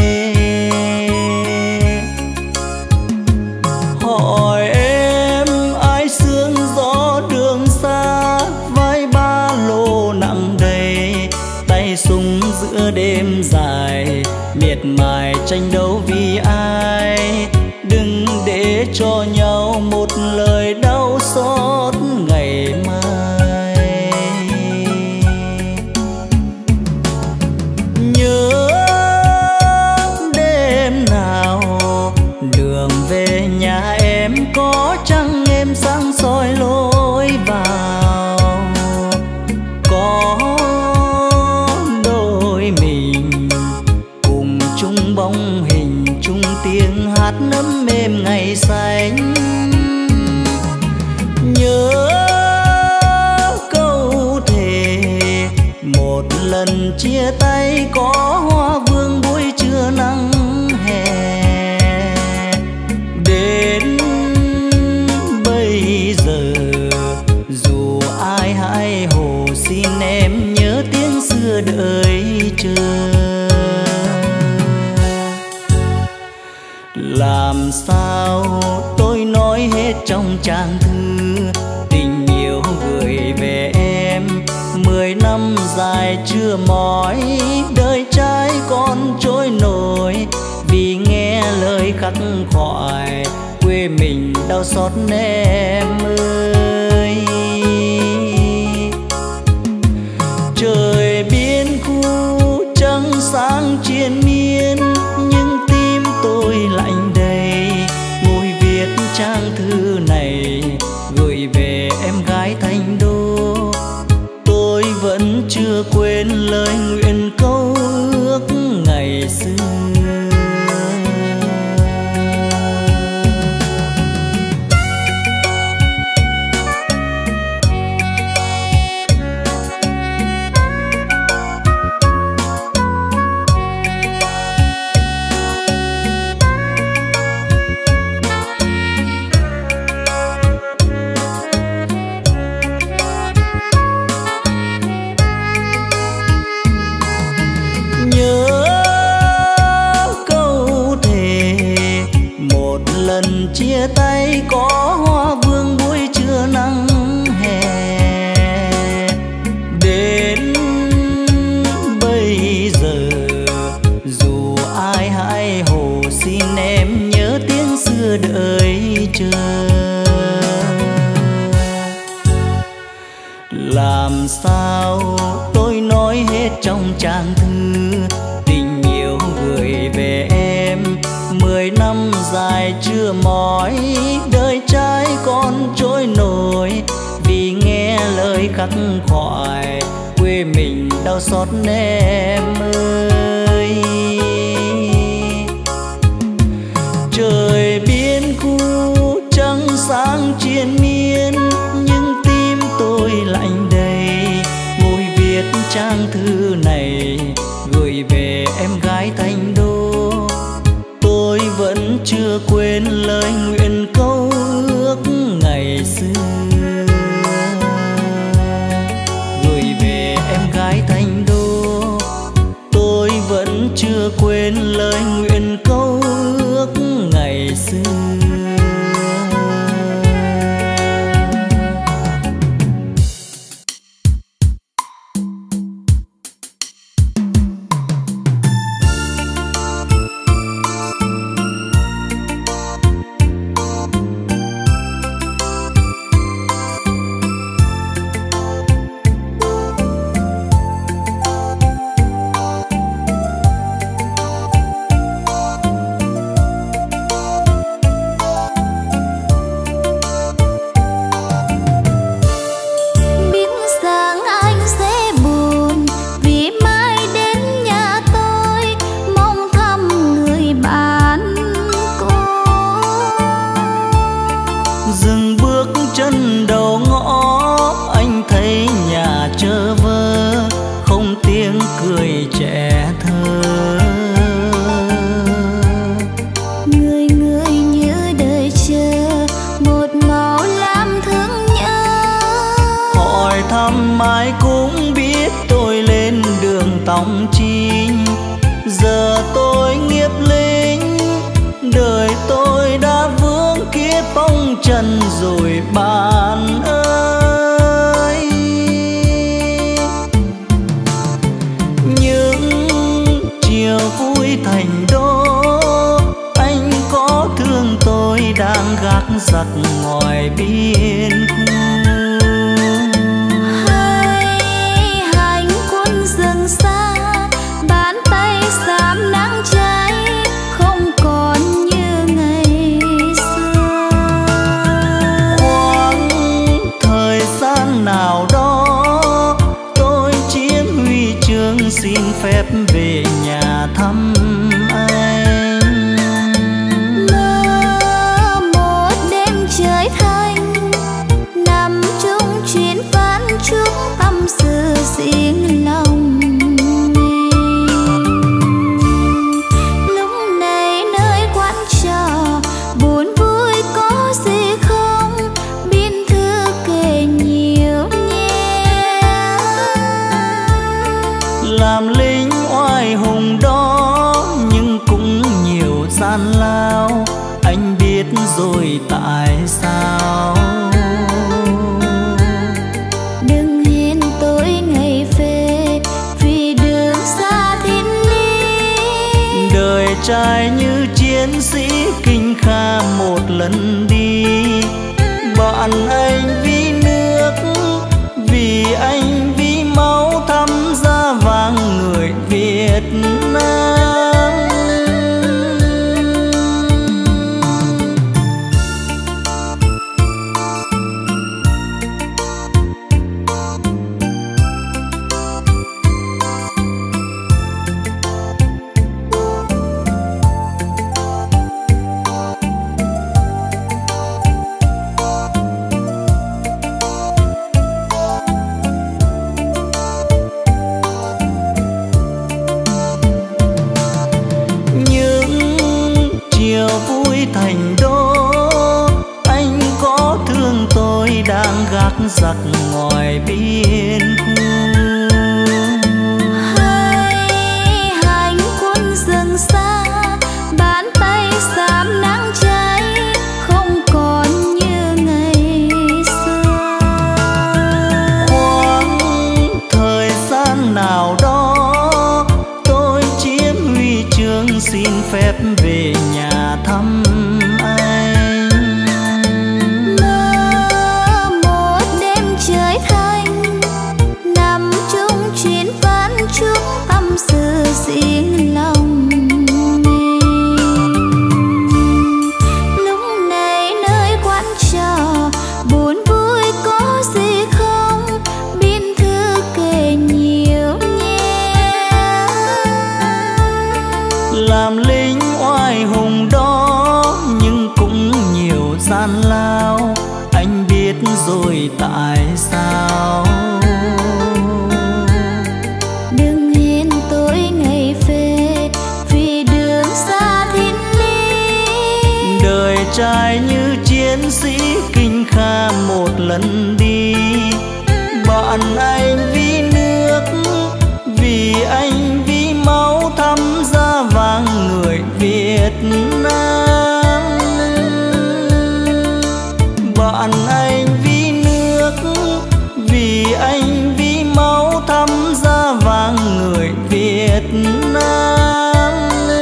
S1: Hỏi em ai sương gió đường xa, vai ba lô nặng đầy, tay súng giữa đêm dài, miệt mài tranh đấu vì ai. Đừng để cho nhau một lời đau xót ngày mai. Nhớ đêm nào đường về nhà em có trăng em sáng soi lối vào, có đôi mình cùng chung bóng hình chung tiếng hát nấm êm ngày xanh. Nhớ câu thề một lần chia tay có hoa vương buổi trưa nắng hè. Đến bây giờ dù ai hãy hồ xin em nhớ tiếng xưa đợi chờ. Làm sao tôi nói hết trong trang thư tình yêu gửi về em. Mười năm dài chưa mỏi, đời trai còn trôi nổi, vì nghe lời khắc khoải quê mình đau xót em ơi. Trời biên khu trăng sáng triền miên, nhưng tim tôi lạnh đầy. Ngồi viết trang thư này gửi về em gái thành đô. Tôi vẫn chưa quên lời nguyện câu ước ngày xưa. Chia tay có hoa vương buổi trưa nắng hè. Đến bây giờ dù ai hãy hồ xin em nhớ tiếng xưa đợi chờ. Làm sao tôi nói hết trong trang thư tình yêu gửi về em. Mười năm dài chưa mỏi, đời trai còn trôi nổi, vì nghe lời khắc khoải quê mình đau xót em ơi. Trời biên khu trăng sáng triền miên, nhưng tim tôi lạnh đầy. Ngồi viết trang thư này gửi về em gái thành đô. Tôi vẫn chưa quên lời nguyện câu ước ngày xưa. Gửi về em gái thành đô. Tôi vẫn chưa quên lời nguyện câu ước ngày xưa. năm mai cũng biết tôi lên đường tòng chinh. Giờ tôi nghiệp lính, đời tôi đã vướng kiếp phong trần rồi bạn ơi. Những chiều vui thành đô, anh có thương tôi đang gác giặc ngoài biên khu.
S2: Hành quân rừng xa, bàn tay xám nắng cháy, không còn như ngày xưa.
S1: Khoảng thời gian nào đó, tôi chiếm huy chương xin phép về nhà thăm anh.
S2: Mơ một đêm trời thanh, nằm chung chuyến ván chúc tâm sự riêng lòng mình. Lúc này nơi quán trò, buồn vui có gì không, biên thư kể nhiều nhé.
S1: Làm lính oai hùng đó nhưng cũng nhiều gian lao, anh biết rồi tại sao.
S2: Đừng hẹn tôi ngày về, vì đường xa thiên lý.
S1: Đời trai như chiến sĩ Kinh Kha một lần đi. Bạn anh vì nước, vì anh vì máu thắm da vàng người Việt Nam. Thành đô, anh có thương tôi đang gác giặc ngoài biên khu.
S2: Hành quân rừng xa, bàn tay xám nắng cháy, không còn như ngày xưa.
S1: Khoảng thời gian nào đó, tôi chiếm huy chương xin phép về nhà thăm anh.
S2: Mơ một đêm trời thanh, nằm chung chuyến ván chúc tâm sự riêng lòng mình. Lúc này nơi quán trò, buồn vui có gì không, biên thư kể nhiều nhé.
S1: Làm lính oai hùng đó nhưng cũng nhiều gian lao, anh biết rồi tại sao.
S2: Đừng hẹn tôi ngày về, vì đường xa thiên lý.
S1: Đời trai như chiến sĩ Kinh Kha một lần đi. Bạn anh vì nước, vì anh vì máu thắm da vàng người Việt Nam. Bạn anh vì nước, vì anh vì máu thắm da vàng người Việt Nam.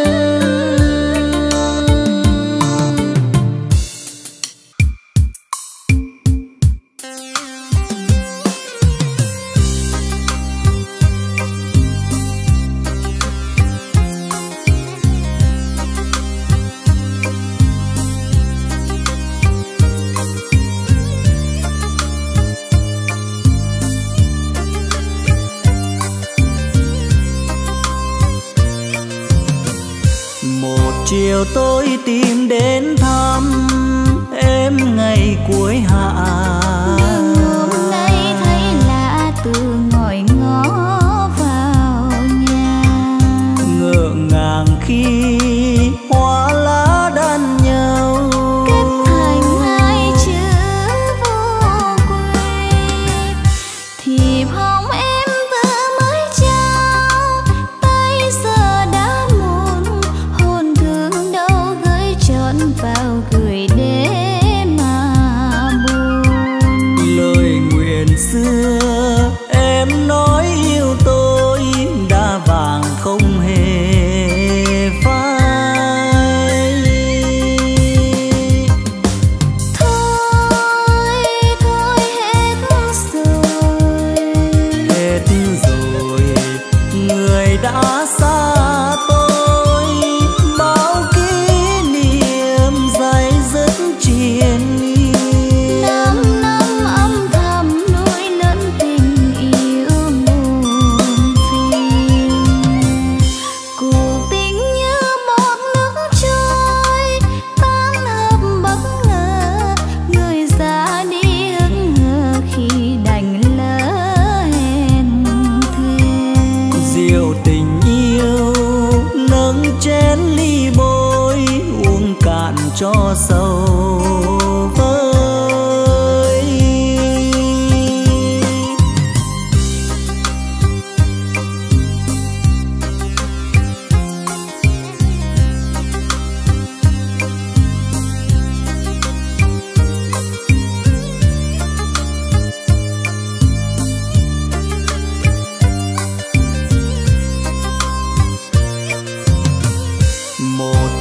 S1: Chiều tôi tìm đến thăm em ngày cuối hạ.
S2: Nhưng hôm nay thấy lạ từ ngồi ngó vào nhà.
S1: Ngỡ ngàng khi hoa lá đan nhau,
S2: kết thành hai chữ vô quên. Thì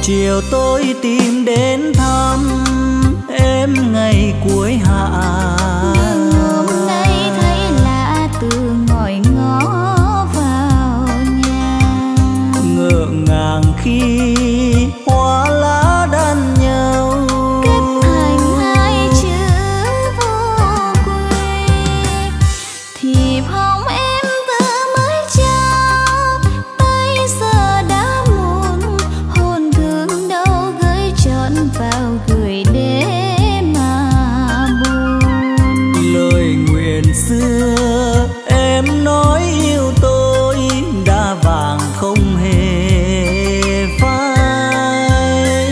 S1: chiều tôi tìm đến thăm em ngày cuối hạ.
S2: Nhưng hôm nay thấy lạ từ ngồi ngó vào nhà,
S1: ngỡ ngàng khi hoa lá đan nhau
S2: kết thành hai chữ vô quê. Thiệp hồng em vừa mới trao, bây giờ đã muộn, hồn thương đâu gửi trọn vào gửi để mà buồn.
S1: lời nguyện xưa em nói yêu tôi đã vàng không hề phai.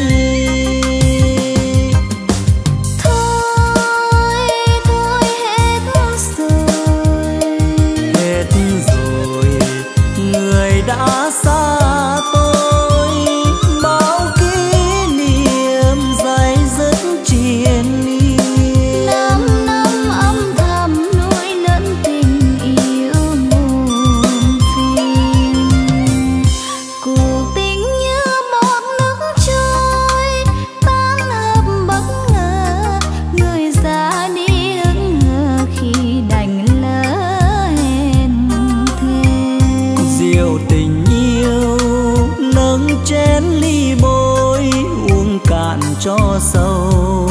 S2: Thôi thôi hết rồi,
S1: Hết rồi người đã xa tôi, bao kỷ niệm dày dứt triền miên.
S2: năm năm âm thầm nuôi lớn tình yêu muộn phiền. Cuộc tình như một nước trôi, tan hợp bất ngờ, người ra đi hững hờ khi đành lỡ hẹn thề.
S1: Diệu tình yêu nâng chén ly bôi, uống cạn cho sầu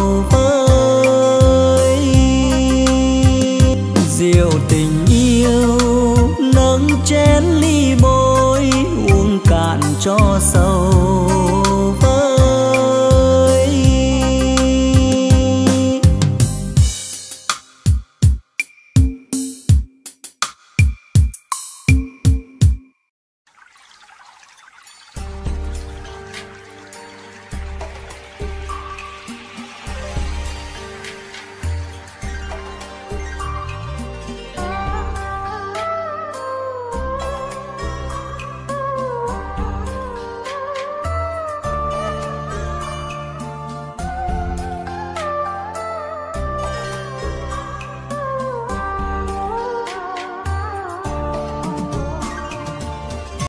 S1: vơi. Diệu tình yêu nâng chén ly bôi, uống cạn cho sầu